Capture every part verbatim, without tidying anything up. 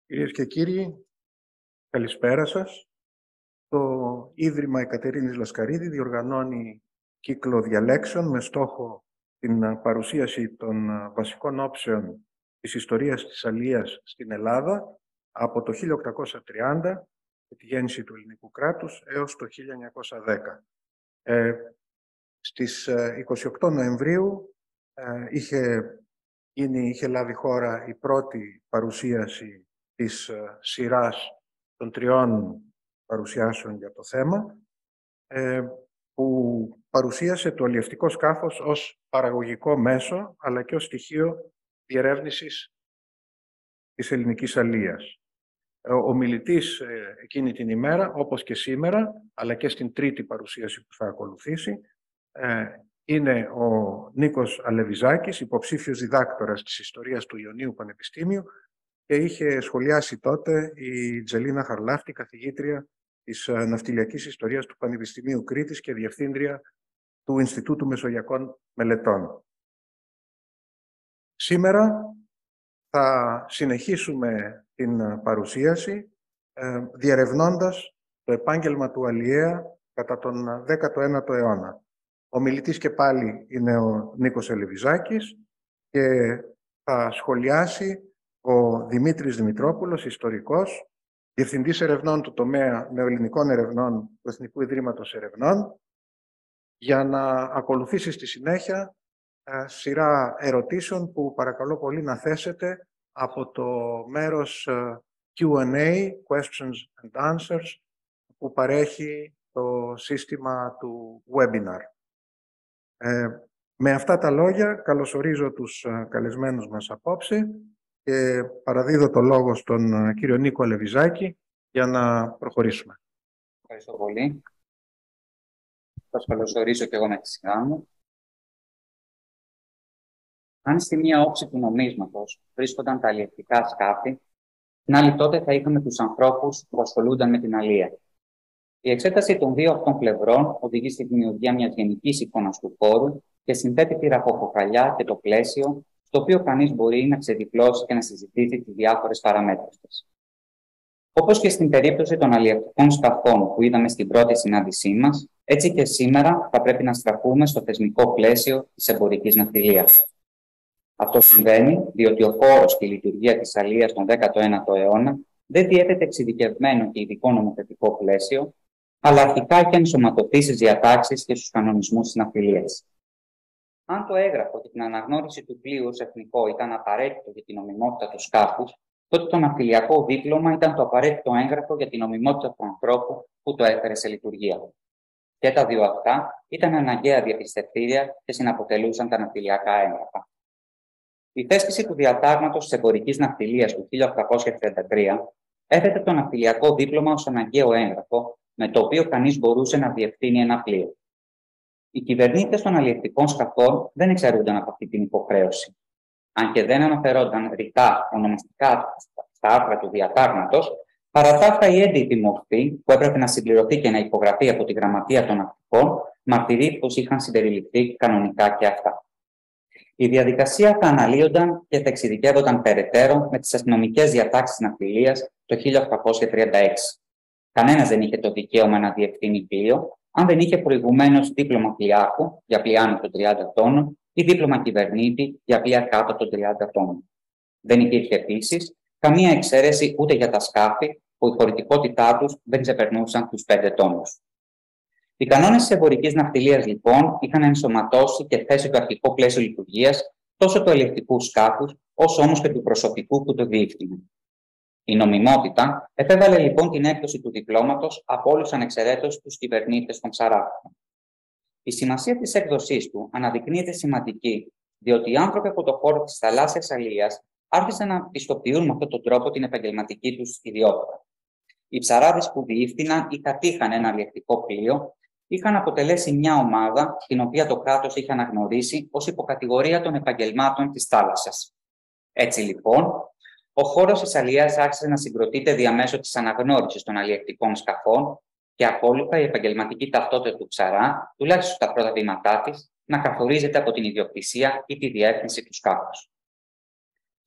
Κυρίες και κύριοι, καλησπέρα σας. Το Ίδρυμα Εκατερίνης Λασκαρίδη διοργανώνει κύκλο διαλέξεων με στόχο την παρουσίαση των βασικών όψεων της ιστορίας της αλίας στην Ελλάδα από το χίλια οκτακόσια τριάντα, τη γέννηση του ελληνικού κράτους, έως το χίλια εννιακόσια δέκα. Ε, στις είκοσι οκτώ Νοεμβρίου ε, είχε, γίνει, είχε λάβει χώρα η πρώτη παρουσίαση της σειράς των τριών παρουσιάσεων για το θέμα, ε, που παρουσίασε το αλλιευτικό σκάφος ως παραγωγικό μέσο, αλλά και ως στοιχείο διερεύνησης της ελληνικής αλίας. Ο μιλητής ε, εκείνη την ημέρα, όπως και σήμερα, αλλά και στην τρίτη παρουσίαση που θα ακολουθήσει, ε, είναι ο Νίκος Αλεβιζάκης, υποψήφιος διδάκτορας της ιστορίας του Ιωνίου Πανεπιστήμιου, και είχε σχολιάσει τότε η Τζελίνα Χαρλάφτη, καθηγήτρια της Ναυτιλιακής Ιστορίας του Πανεπιστημίου Κρήτης και διευθύντρια του Ινστιτούτου Μεσογειακών Μελετών. Σήμερα θα συνεχίσουμε την παρουσίαση ε, διερευνώντας το επάγγελμα του αλλιέα κατά τον δέκατο ένατο αιώνα. Ο μιλητής και πάλι είναι ο Νίκος Αλεβιζάκης και θα σχολιάσει ο Δημήτρης Δημητρόπουλος, ιστορικός, διευθυντής ερευνών του τομέα νεοελληνικών ερευνών του Εθνικού Ιδρύματος Ερευνών, για να ακολουθήσει στη συνέχεια ε, σειρά ερωτήσεων που παρακαλώ πολύ να θέσετε από το μέρος ε, κιου εντ έι, Questions and Answers, που παρέχει το σύστημα του webinar. Ε, με αυτά τα λόγια καλωσορίζω τους ε, καλεσμένους μας απόψε και παραδίδω το λόγο στον κύριο Νίκο Αλεβιζάκη για να προχωρήσουμε. Ευχαριστώ πολύ. Σας καλωσορίζω και εγώ με τη σειρά μου. Αν στη μία όψη του νομίσματος βρίσκονταν τα αλλιευτικά σκάφη, την άλλη τότε θα είχαμε τους ανθρώπους που ασχολούνταν με την αλία. Η εξέταση των δύο αυτών πλευρών οδηγεί στη δημιουργία μιας γενικής εικόνας του χώρου και συνθέτει τη ραχοκοκαλιά και το πλαίσιο, στο οποίο κανείς μπορεί να ξεδιπλώσει και να συζητήσει τις διάφορες παραμέτρους της. Όπως και στην περίπτωση των αλλιευτικών σκαφών που είδαμε στην πρώτη συνάντησή μας, έτσι και σήμερα θα πρέπει να στραφούμε στο θεσμικό πλαίσιο της εμπορικής ναυτιλίας. Αυτό συμβαίνει διότι ο χώρος και η λειτουργία της αλίας τον δέκατο ένατο αιώνα δεν διέθετε εξειδικευμένο και ειδικό νομοθετικό πλαίσιο, αλλά αρχικά είχε ενσωματωθεί στις διατάξεις και στους κανονισμούς της ναυτιλίας. Αν το έγγραφο και την αναγνώριση του πλοίου ως εθνικό ήταν απαραίτητο για την νομιμότητα του σκάφους, τότε το ναυτιλιακό δίπλωμα ήταν το απαραίτητο έγγραφο για την νομιμότητα του ανθρώπου που το έφερε σε λειτουργία. Και τα δύο αυτά ήταν αναγκαία διαπιστευτήρια και συναποτελούσαν τα ναυτιλιακά έγγραφα. Η θέσπιση του διατάγματος της εμπορικής ναυτιλίας του χίλια οκτακόσια τριάντα τρία έθετε το ναυτιλιακό δίπλωμα ως αναγκαίο έγγραφο, με το οποίο κανείς μπορούσε να διευθύνει ένα πλοίο. Οι κυβερνήτες των αλλιευτικών σκαφών δεν εξαιρούνταν από αυτή την υποχρέωση. Αν και δεν αναφερόνταν ρητά ονομαστικά στα άρθρα του διατάγματος, παρά τα αυτά η έντυπη μορφή που έπρεπε να συμπληρωθεί και να υπογραφεί από τη Γραμματεία των Ναυτικών μαρτυρεί πως είχαν συμπεριληφθεί κανονικά και αυτά. Η διαδικασία θα αναλύονταν και θα εξειδικεύονταν περαιτέρω με τις αστυνομικές διατάξεις ναυτιλίας το χίλια οκτακόσια τριάντα έξι. Κανένας δεν είχε το δικαίωμα να διευθύνει πλοίο, αν δεν είχε προηγουμένως δίπλωμα πλοιάρχου για πλοία άνω των τριάντα τόνων ή δίπλωμα κυβερνήτη για πλοία κάτω των τριάντα τόνων. Δεν υπήρχε επίσης καμία εξαίρεση ούτε για τα σκάφη που η χωρητικότητά τους δεν ξεπερνούσαν τους πέντε τόνους. Οι κανόνες της εμπορικής ναυτιλίας, λοιπόν, είχαν ενσωματώσει και θέσει το αρχικό πλαίσιο λειτουργίας τόσο του αλλιευτικού σκάφους, όσο όμως και του προσωπικού που το διεύθυνε. Η νομιμότητα επέβαλε λοιπόν την έκδοση του διπλώματος από όλους ανεξαιρέτως τους κυβερνήτες των ψαράδων. Η σημασία της έκδοσής του αναδεικνύεται σημαντική, διότι οι άνθρωποι από το χώρο της θαλάσσιας αλίας άρχισαν να πιστοποιούν με αυτόν τον τρόπο την επαγγελματική τους ιδιότητα. Οι ψαράδες που διεύθυναν ή κατήχαν ένα αλλιευτικό πλοίο είχαν αποτελέσει μια ομάδα την οποία το κράτος είχε αναγνωρίσει ως υποκατηγορία των επαγγελμάτων της θάλασσας. Έτσι λοιπόν, ο χώρος της αλίας άρχισε να συγκροτείται διαμέσου της αναγνώρισης των αλλιευτικών σκαφών και ακόλουθα η επαγγελματική ταυτότητα του ψαρά, τουλάχιστον στα πρώτα βήματά της, να καθορίζεται από την ιδιοκτησία ή τη διεύθυνση του σκάφους.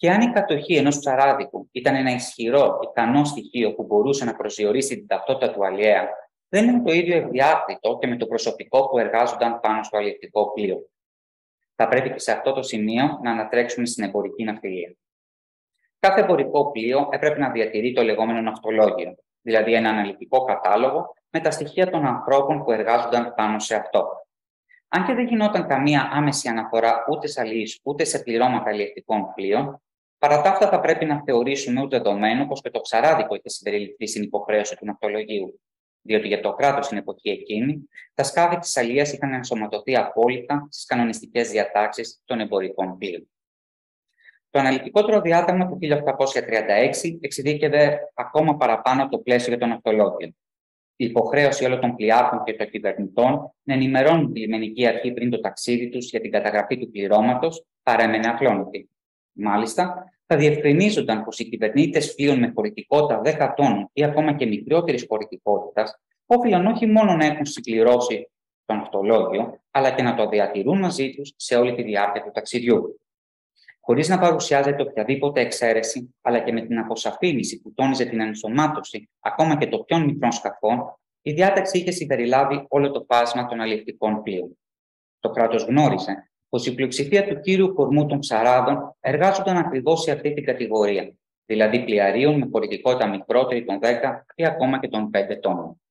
Και αν η κατοχή ενός ψαράδικου ήταν ένα ισχυρό, ικανό στοιχείο που μπορούσε να προσδιορίσει την ταυτότητα του αλλιέα, δεν είναι το ίδιο ευδιάκριτο και με το προσωπικό που εργάζονταν πάνω στο αλλιευτικό πλοίο. Θα πρέπει και σε αυτό το σημείο να ανατρέξουμε στην εμπορική ναυτιλία. Κάθε εμπορικό πλοίο έπρεπε να διατηρεί το λεγόμενο ναυτολόγιο, δηλαδή ένα αναλυτικό κατάλογο με τα στοιχεία των ανθρώπων που εργάζονταν πάνω σε αυτό. Αν και δεν γινόταν καμία άμεση αναφορά ούτε σε αλλιείς ούτε σε πληρώματα αλλιευτικών πλοίων, παρά τα αυτά θα πρέπει να θεωρήσουμε ως δεδομένο πως και το ψαράδικο είχε συμπεριληφθεί στην υποχρέωση του ναυτολογίου, διότι για το κράτος στην εποχή εκείνη, τα σκάφη της αλίας είχαν ενσωματωθεί απόλυτα στις κανονιστικές διατάξεις των εμπορικών πλοίων. Το αναλυτικότερο διάταγμα του χίλια οκτακόσια τριάντα έξι εξειδίκευε ακόμα παραπάνω το πλαίσιο για το ναυτολόγιο. Η υποχρέωση όλων των πλοιάρχων και των κυβερνητών να ενημερώνουν τη λιμενική αρχή πριν το ταξίδι τους για την καταγραφή του πληρώματος παρέμενε ακλόνητη. Μάλιστα, θα διευκρινίζονταν πως οι κυβερνήτες πλοίων με χωρητικότητα δέκα τόνων ή ακόμα και μικρότερης χωρητικότητας όφυλαν όχι μόνο να έχουν συμπληρώσει το ναυτολόγιο, αλλά και να το διατηρούν μαζί τους σε όλη τη διάρκεια του ταξιδιού. Χωρίς να παρουσιάζεται οποιαδήποτε εξαίρεση, αλλά και με την αποσαφήνιση που τόνιζε την ενσωμάτωση ακόμα και των πιο μικρών σκαφών, η διάταξη είχε συμπεριλάβει όλο το φάσμα των αλλιευτικών πλοίων. Το κράτος γνώριζε πως η πλειοψηφία του κύριου κορμού των ψαράδων εργάζονταν ακριβώς σε αυτή την κατηγορία, δηλαδή πλοιαρίων με χωρητικότητα μικρότερη των δέκα ή ακόμα και των πέντε τόνων.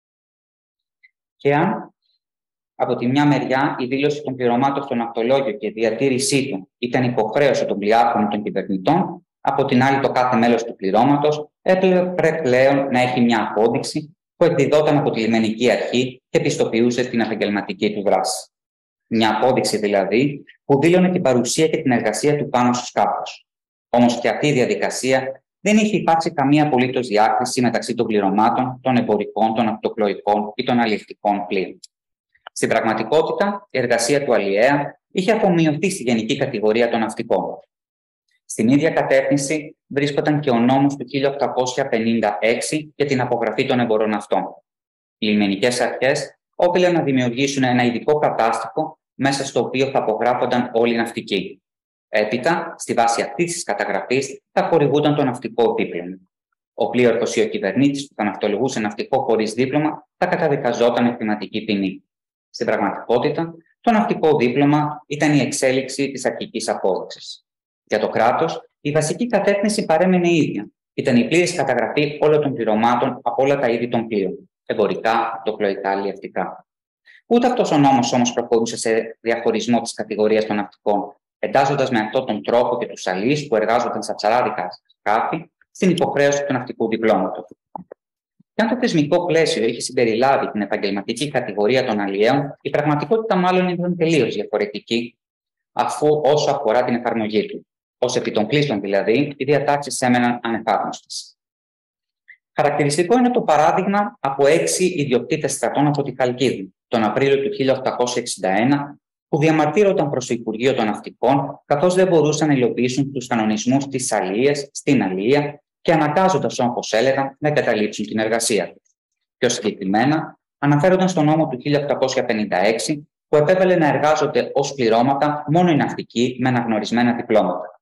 Και αν από τη μια μεριά η δήλωση των πληρωμάτων στο ναυτολόγιο και η διατήρησή του ήταν υποχρέωση των πλοιάρχων ή των κυβερνητών, από την άλλη το κάθε μέλος του πληρώματος έπρεπε πλέον να έχει μια απόδειξη που εκδιδόταν από τη λιμενική αρχή και πιστοποιούσε την επαγγελματική του δράση. Μια απόδειξη δηλαδή που δήλωνε την παρουσία και την εργασία του πάνω στο σκάφος. Όμως και αυτή η διαδικασία δεν είχε υπάρξει καμία απολύτως διάκριση μεταξύ των πληρωμάτων, των εμπορικών, των αυτοπλοϊκών ή των αλλιευτικών πλοίων. Στην πραγματικότητα, η εργασία του αλλιέα είχε αφομοιωθεί στη γενική κατηγορία των ναυτικών. Στην ίδια κατεύθυνση βρίσκονταν και ο νόμος του χίλια οκτακόσια πενήντα έξι για την απογραφή των εμπορών αυτών. Οι λιμενικές αρχές όφυλαν να δημιουργήσουν ένα ειδικό κατάστοιχο μέσα στο οποίο θα απογράφονταν όλοι οι ναυτικοί. Έπειτα, στη βάση αυτής της καταγραφής, θα χορηγούνταν το ναυτικό δίπλωμα. Ο πλοίαρχος ή ο κυβερνήτης που θα ναυτολογούσε ναυτικό χωρίς δίπλωμα θα καταδικαζόταν με χρηματική ποινή. Στην πραγματικότητα, το ναυτικό δίπλωμα ήταν η εξέλιξη της αρχικής απόδειξης. Για το κράτος, η βασική κατεύθυνση παρέμενε ίδια. Ήταν η πλήρης καταγραφή όλων των πληρωμάτων από όλα τα είδη των πλοίων, εμπορικά, αυτοπλοϊκά, αλλιευτικά. Ούτε αυτός ο νόμος όμως προχωρούσε σε διαχωρισμό της κατηγορίας των ναυτικών, εντάσσοντας με αυτόν τον τρόπο και τους αλλοίς που εργάζονταν στα ψαράδικα σκάφη στην υποχρέωση του ναυτικού διπλώματος. Και αν το θεσμικό πλαίσιο είχε συμπεριλάβει την επαγγελματική κατηγορία των αλλιέων, η πραγματικότητα μάλλον ήταν τελείως διαφορετική, αφού όσο αφορά την εφαρμογή του. Ως επί των πλήστων δηλαδή, οι διατάξεις έμεναν ανεφάρμοστες. Χαρακτηριστικό είναι το παράδειγμα από έξι ιδιοκτήτες στρατών από τη Χαλκίδη, τον Απρίλιο του χίλια οκτακόσια εξήντα ένα, που διαμαρτύρονταν προς το Υπουργείο των Ναυτικών, καθώς δεν μπορούσαν να υλοποιήσουν τους κανονισμούς της αλίας στην αλία και αναγκάζοντας, όπως έλεγαν, να εγκαταλείψουν την εργασία τους. Πιο συγκεκριμένα, αναφέρονταν στον νόμο του χίλια οκτακόσια πενήντα έξι, που επέβαλε να εργάζονται ως πληρώματα μόνο οι ναυτικοί με αναγνωρισμένα διπλώματα.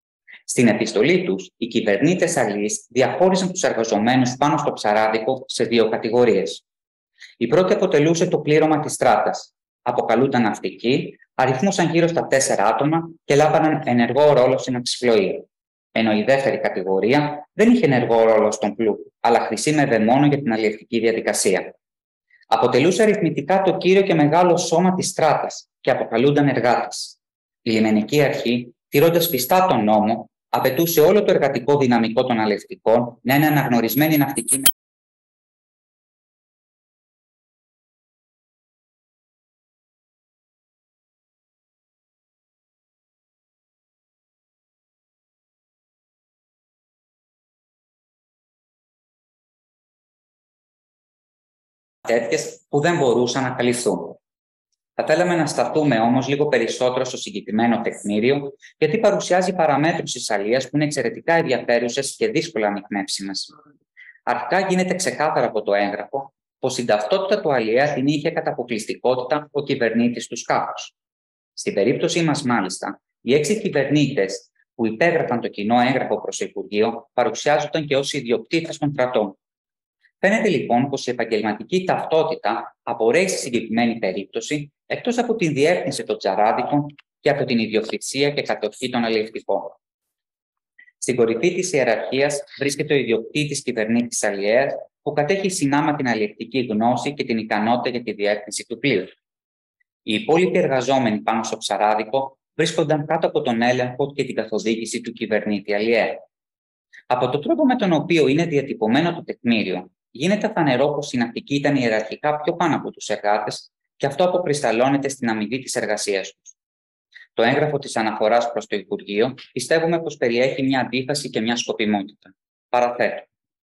Στην επιστολή τους, οι κυβερνήτες αλιείς διαχώρισαν τους εργαζομένους πάνω στο ψαράδικο σε δύο κατηγορίες. Η πρώτη αποτελούσε το πλήρωμα της στράτας. Αποκαλούνταν ναυτικοί, αριθμούσαν γύρω στα τέσσερα άτομα και λάβαναν ενεργό ρόλο στην ναυσιπλοεία. Ενώ η δεύτερη κατηγορία δεν είχε ενεργό ρόλο στον πλούτο, αλλά χρησιμεύε μόνο για την αλλιευτική διαδικασία. Αποτελούσε αριθμητικά το κύριο και μεγάλο σώμα της στράτας και αποκαλούνταν εργάτες. Η λιμενική αρχή, τηρώντας πιστά τον νόμο, απαιτούσε όλο το εργατικό δυναμικό των αλλιευτικών να είναι αναγνωρισμένοι ναυτικοί. Τέτοιες που δεν μπορούσαν να καλυφθούν. Θα θέλαμε να σταθούμε όμως λίγο περισσότερο στο συγκεκριμένο τεκμήριο, γιατί παρουσιάζει παραμέτρους της αλίας που είναι εξαιρετικά ενδιαφέρουσες και δύσκολα ανιχνεύσιμες. Αρχικά γίνεται ξεκάθαρο από το έγγραφο πως την ταυτότητα του αλιέα την είχε κατά αποκλειστικότητα ο κυβερνήτης του σκάφους. Στην περίπτωσή μας, μάλιστα, οι έξι κυβερνήτες που υπέγραφαν το κοινό έγγραφο προς το Υπουργείο παρουσιάζονταν και ως ιδιοκτήτες των κρατών. Φαίνεται λοιπόν πως η επαγγελματική ταυτότητα απορρέει στη συγκεκριμένη περίπτωση εκτός από την διεύθυνση των τζαράδικων και από την ιδιοκτησία και κατοχή των αλλιευτικών. Στην κορυφή της ιεραρχίας βρίσκεται ο ιδιοκτήτης κυβερνήτης αλλιέας, που κατέχει συνάμα την αλλιευτική γνώση και την ικανότητα για τη διεύθυνση του πλοίου. Οι υπόλοιποι εργαζόμενοι πάνω στο ψαράδικο βρίσκονταν κάτω από τον έλεγχο και την καθοδήγηση του κυβερνήτη αλλιέα. Από τον τρόπο με τον οποίο είναι διατυπωμένο το τεκμήριο, γίνεται φανερό πως οι ναυτικοί ήταν ιεραρχικά πιο πάνω από τους εργάτες και αυτό αποκρισταλλώνεται στην αμοιβή της εργασίας τους. Το έγγραφο της αναφοράς προς το Υπουργείο πιστεύουμε πως περιέχει μια αντίφαση και μια σκοπιμότητα. Παραθέτω.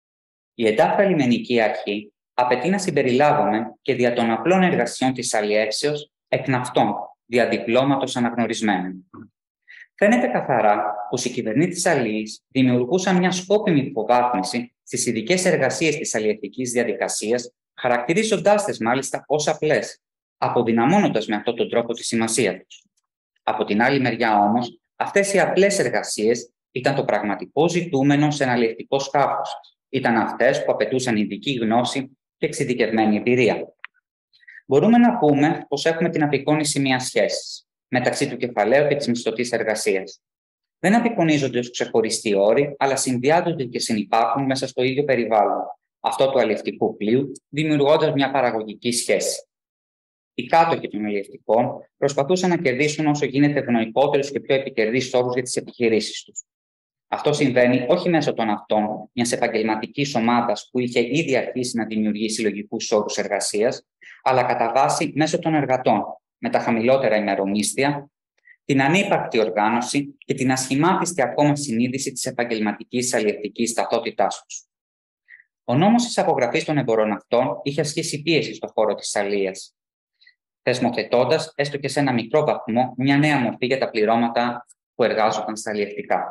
Η εντάφρα λιμενική αρχή απαιτεί να συμπεριλάβουμε και δια των απλών εργασιών της αλλιεύσεως εκ ναυτών, δια διπλώματος αναγνωρισμένων. Φαίνεται καθαρά πως οι κυβερνήτες αλλιείς δημιουργούσαν μια σκόπιμη υποβάθμιση στις ειδικές εργασίες της αλλιευτικής διαδικασίας, χαρακτηρίζοντάς τις μάλιστα ως απλές, αποδυναμώνοντας με αυτόν τον τρόπο τη σημασία τους. Από την άλλη μεριά όμως, αυτές οι απλές εργασίες ήταν το πραγματικό ζητούμενο σε ένα αλλιευτικό σκάφος. Ήταν αυτές που απαιτούσαν ειδική γνώση και εξειδικευμένη εμπειρία. Μπορούμε να πούμε πως έχουμε την απεικόνηση μιας σχέσης μεταξύ του κεφαλαίου και της μισθωτής εργασίας. Δεν απεικονίζονται ως ξεχωριστοί όροι, αλλά συνδυάζονται και συνυπάρχουν μέσα στο ίδιο περιβάλλον, αυτό του αλλιευτικού πλοίου, δημιουργώντας μια παραγωγική σχέση. Οι κάτοχοι των αλλιευτικών προσπαθούσαν να κερδίσουν όσο γίνεται ευνοϊκότερους και πιο επικερδείς όρους για τις επιχειρήσεις τους. Αυτό συμβαίνει όχι μέσω των αυτών μιας επαγγελματικής ομάδας που είχε ήδη αρχίσει να δημιουργεί συλλογικούς όρους εργασίας, αλλά κατά βάση μέσω των εργατών, με τα χαμηλότερα ημερομίσθια, την ανύπαρκτη οργάνωση και την ασχημάτιστη ακόμα συνείδηση της επαγγελματικής αλλιευτικής ταυτότητάς τους. Ο νόμος της απογραφής των εμποροναυτών είχε ασκήσει πίεση στον χώρο της αλλιείας, θεσμοθετώντας έστω και σε ένα μικρό βαθμό μια νέα μορφή για τα πληρώματα που εργάζονταν στα αλλιευτικά.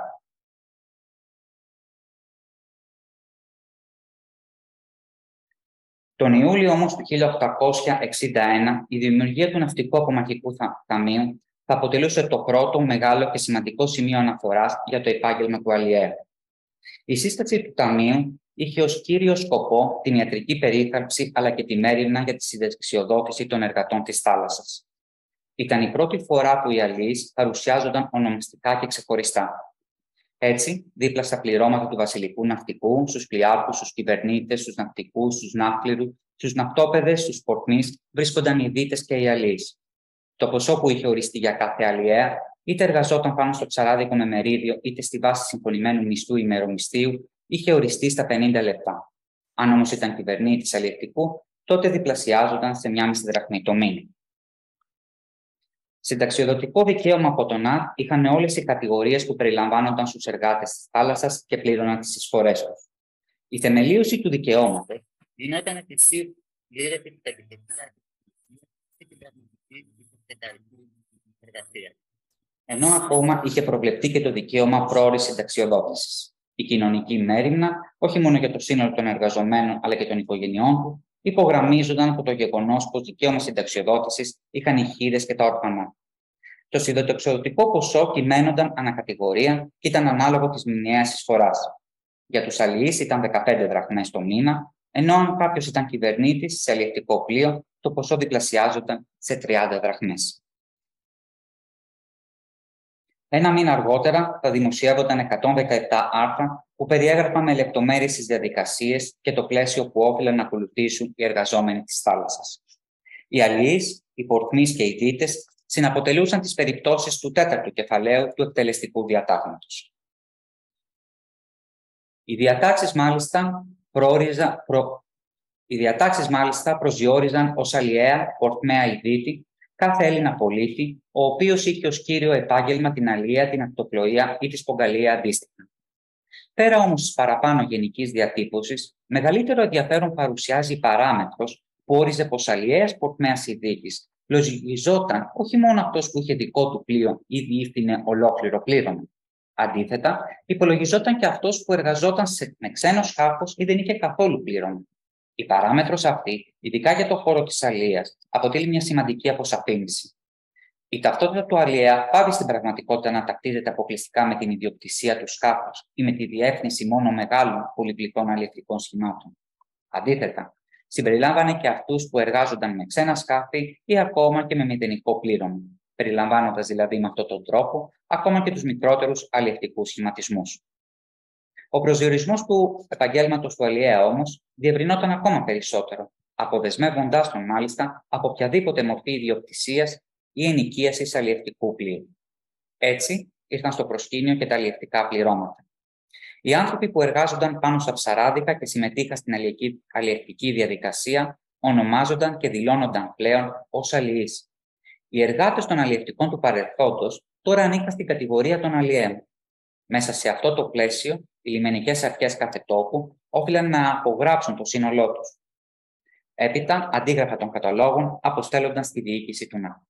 Τον Ιούλιο όμως του χίλια οκτακόσια εξήντα ένα, η δημιουργία του Ναυτικού Απομαχικού Ταμείου θα αποτελούσε το πρώτο μεγάλο και σημαντικό σημείο αναφοράς για το επάγγελμα του αλλιέα. Η σύσταση του Ταμείου είχε ως κύριο σκοπό την ιατρική περίθαλψη αλλά και τη μέριμνα για τη συνταξιοδότηση των εργατών της θάλασσας. Ήταν η πρώτη φορά που οι αλλιείς παρουσιάζονταν ονομαστικά και ξεχωριστά. Έτσι, δίπλα στα πληρώματα του βασιλικού ναυτικού, στους πλοιάρχους, στους κυβερνήτες, στους ναυτικούς, στους ναύπληρους, στους ναυτόπεδες, στους πορτμείς, βρίσκονταν οι δίτες και οι αλλιείς. Το ποσό που είχε οριστεί για κάθε αλλιέα, είτε εργαζόταν πάνω στο ψαράδικο με μερίδιο, είτε στη βάση συμφωνημένου μισθού ημερομισθίου, είχε οριστεί στα πενήντα λεπτά. Αν όμως ήταν κυβερνήτης αλλιευτικού, τότε διπλασιάζονταν σε μία μισή δραχμή το μήνα. Συνταξιοδοτικό δικαίωμα από τον ΑΤ είχαν όλες οι κατηγορίες που περιλαμβάνονταν στους εργάτες της θάλασσας και πλήρωναν τις εισφορές τους. Η θεμελίωση του δικαιώματος γινόταν ετησίως πλήρεται την εργασία. Ενώ ακόμα είχε προβλεφτεί και το δικαίωμα πρόωρης συνταξιοδότησης. Η κοινωνική μέριμνα, όχι μόνο για το σύνολο των εργαζομένων αλλά και των οικογενειών του, υπογραμμίζονταν από το γεγονός πως δικαίωμα συνταξιοδότησης είχαν οι χήρες και τα ορφανά. Το συνταξιοδοτικό ποσό κυμαίνονταν ανακατηγορία και ήταν ανάλογο της μηνιαίας εισφοράς. Για τους αλλιείς ήταν δεκαπέντε δραχμές το μήνα, ενώ αν κάποιος ήταν κυβερνήτης σε αλλιευτικό πλοίο, το ποσό διπλασιάζονταν σε τριάντα δραχμές. Ένα μήνα αργότερα θα δημοσιεύονταν εκατόν δεκαεπτά άρθρα που περιέγραφαν με λεπτομέρειες τις διαδικασίες και το πλαίσιο που όφελαν να ακολουθήσουν οι εργαζόμενοι της θάλασσας. Οι αλλιείς, οι πορτμείς και οι δίτες συναποτελούσαν τις περιπτώσεις του τέταρτου κεφαλαίου του εκτελεστικού διατάγματος. Οι διατάξεις μάλιστα, προόριζα, προ... οι διατάξεις μάλιστα προσδιορίζαν ως αλλιέα, πορτμαία ή δίτη κάθε Έλληνα πολίτη, ο οποίος είχε ως κύριο επάγγελμα την αλλία, την ακτοπλοεία ή τη σπογκαλία αντίστοιχα. Πέρα όμως της παραπάνω γενικής διατύπωσης, μεγαλύτερο ενδιαφέρον παρουσιάζει η παράμετρος που όριζε πως αλλιέας πορτμαίας ή δίτης λογιζόταν όχι μόνο αυτός που είχε δικό του πλοίο ή διεύθυνε ολόκληρο πλήρωμα. Αντίθετα, υπολογιζόταν και αυτός που εργαζόταν σε, με ξένο σκάφος ή δεν είχε καθόλου πλήρωμα. Η παράμετρος αυτή, ειδικά για το χώρο της αλλιείας, αποτελεί μια σημαντική αποσαφήνιση. Η ταυτότητα του αλλιέα πάβει στην πραγματικότητα να τακτίζεται αποκλειστικά με την ιδιοκτησία του σκάφους ή με τη διεύθυνση μόνο μεγάλων πολυπλοκών αλλιευτικών σχημάτων. Αντίθετα, συμπεριλάμβανε και αυτούς που εργάζονταν με ξένα σκάφη ή ακόμα και με μηδενικό πλήρωμα, περιλαμβάνοντας δηλαδή με αυτόν τον τρόπο ακόμα και τους μικρότερους αλλιευτικούς σχηματισμούς. Ο προσδιορισμός του επαγγέλματος του αλλιέα όμως διευρυνόταν ακόμα περισσότερο, αποδεσμεύοντάς τον μάλιστα από οποιαδήποτε μορφή ιδιοκτησίας ή ενοικίασης αλλιευτικού πλοίου. Έτσι, ήρθαν στο προσκήνιο και τα αλλιευτικά πληρώματα. Οι άνθρωποι που εργάζονταν πάνω στα ψαράδικα και συμμετείχαν στην αλλιευτική διαδικασία ονομάζονταν και δηλώνονταν πλέον ως αλλιείς. Οι εργάτες των αλλιευτικών του παρελθόντος τώρα ανήκαν στην κατηγορία των αλλιέων. Μέσα σε αυτό το πλαίσιο, οι λιμενικές αρχές κάθε τόπου όφυλαν να απογράψουν το σύνολό τους. Έπειτα, αντίγραφα των καταλόγων αποστέλλονταν στη διοίκηση του ΝΑ.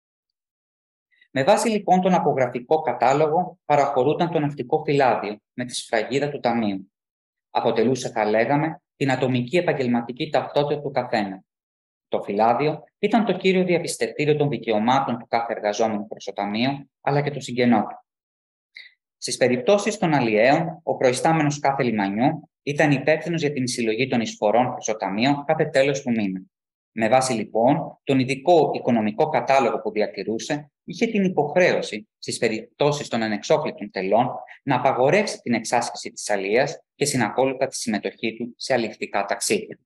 Με βάση λοιπόν τον απογραφικό κατάλογο, παραχωρούνταν το ναυτικό φυλάδιο με τη σφραγίδα του ταμείου. Αποτελούσε, θα λέγαμε, την ατομική επαγγελματική ταυτότητα του καθένα. Το φυλάδιο ήταν το κύριο διαπιστευτήριο των δικαιωμάτων του κάθε εργαζόμενου προς το ταμείο, αλλά και του συγγενού του. Στις περιπτώσεις των αλλιέων, ο προϊστάμενος κάθε λιμανιού ήταν υπεύθυνος για την συλλογή των εισφορών προς το ταμείο κάθε τέλος του μήνα. Με βάση λοιπόν τον ειδικό οικονομικό κατάλογο που διατηρούσε, είχε την υποχρέωση στις περιπτώσεις των ανεξόφλητων τελών να απαγορεύσει την εξάσκηση της αλλιείας και συνακόλουθα τη συμμετοχή του σε αλλιευτικά ταξίδια.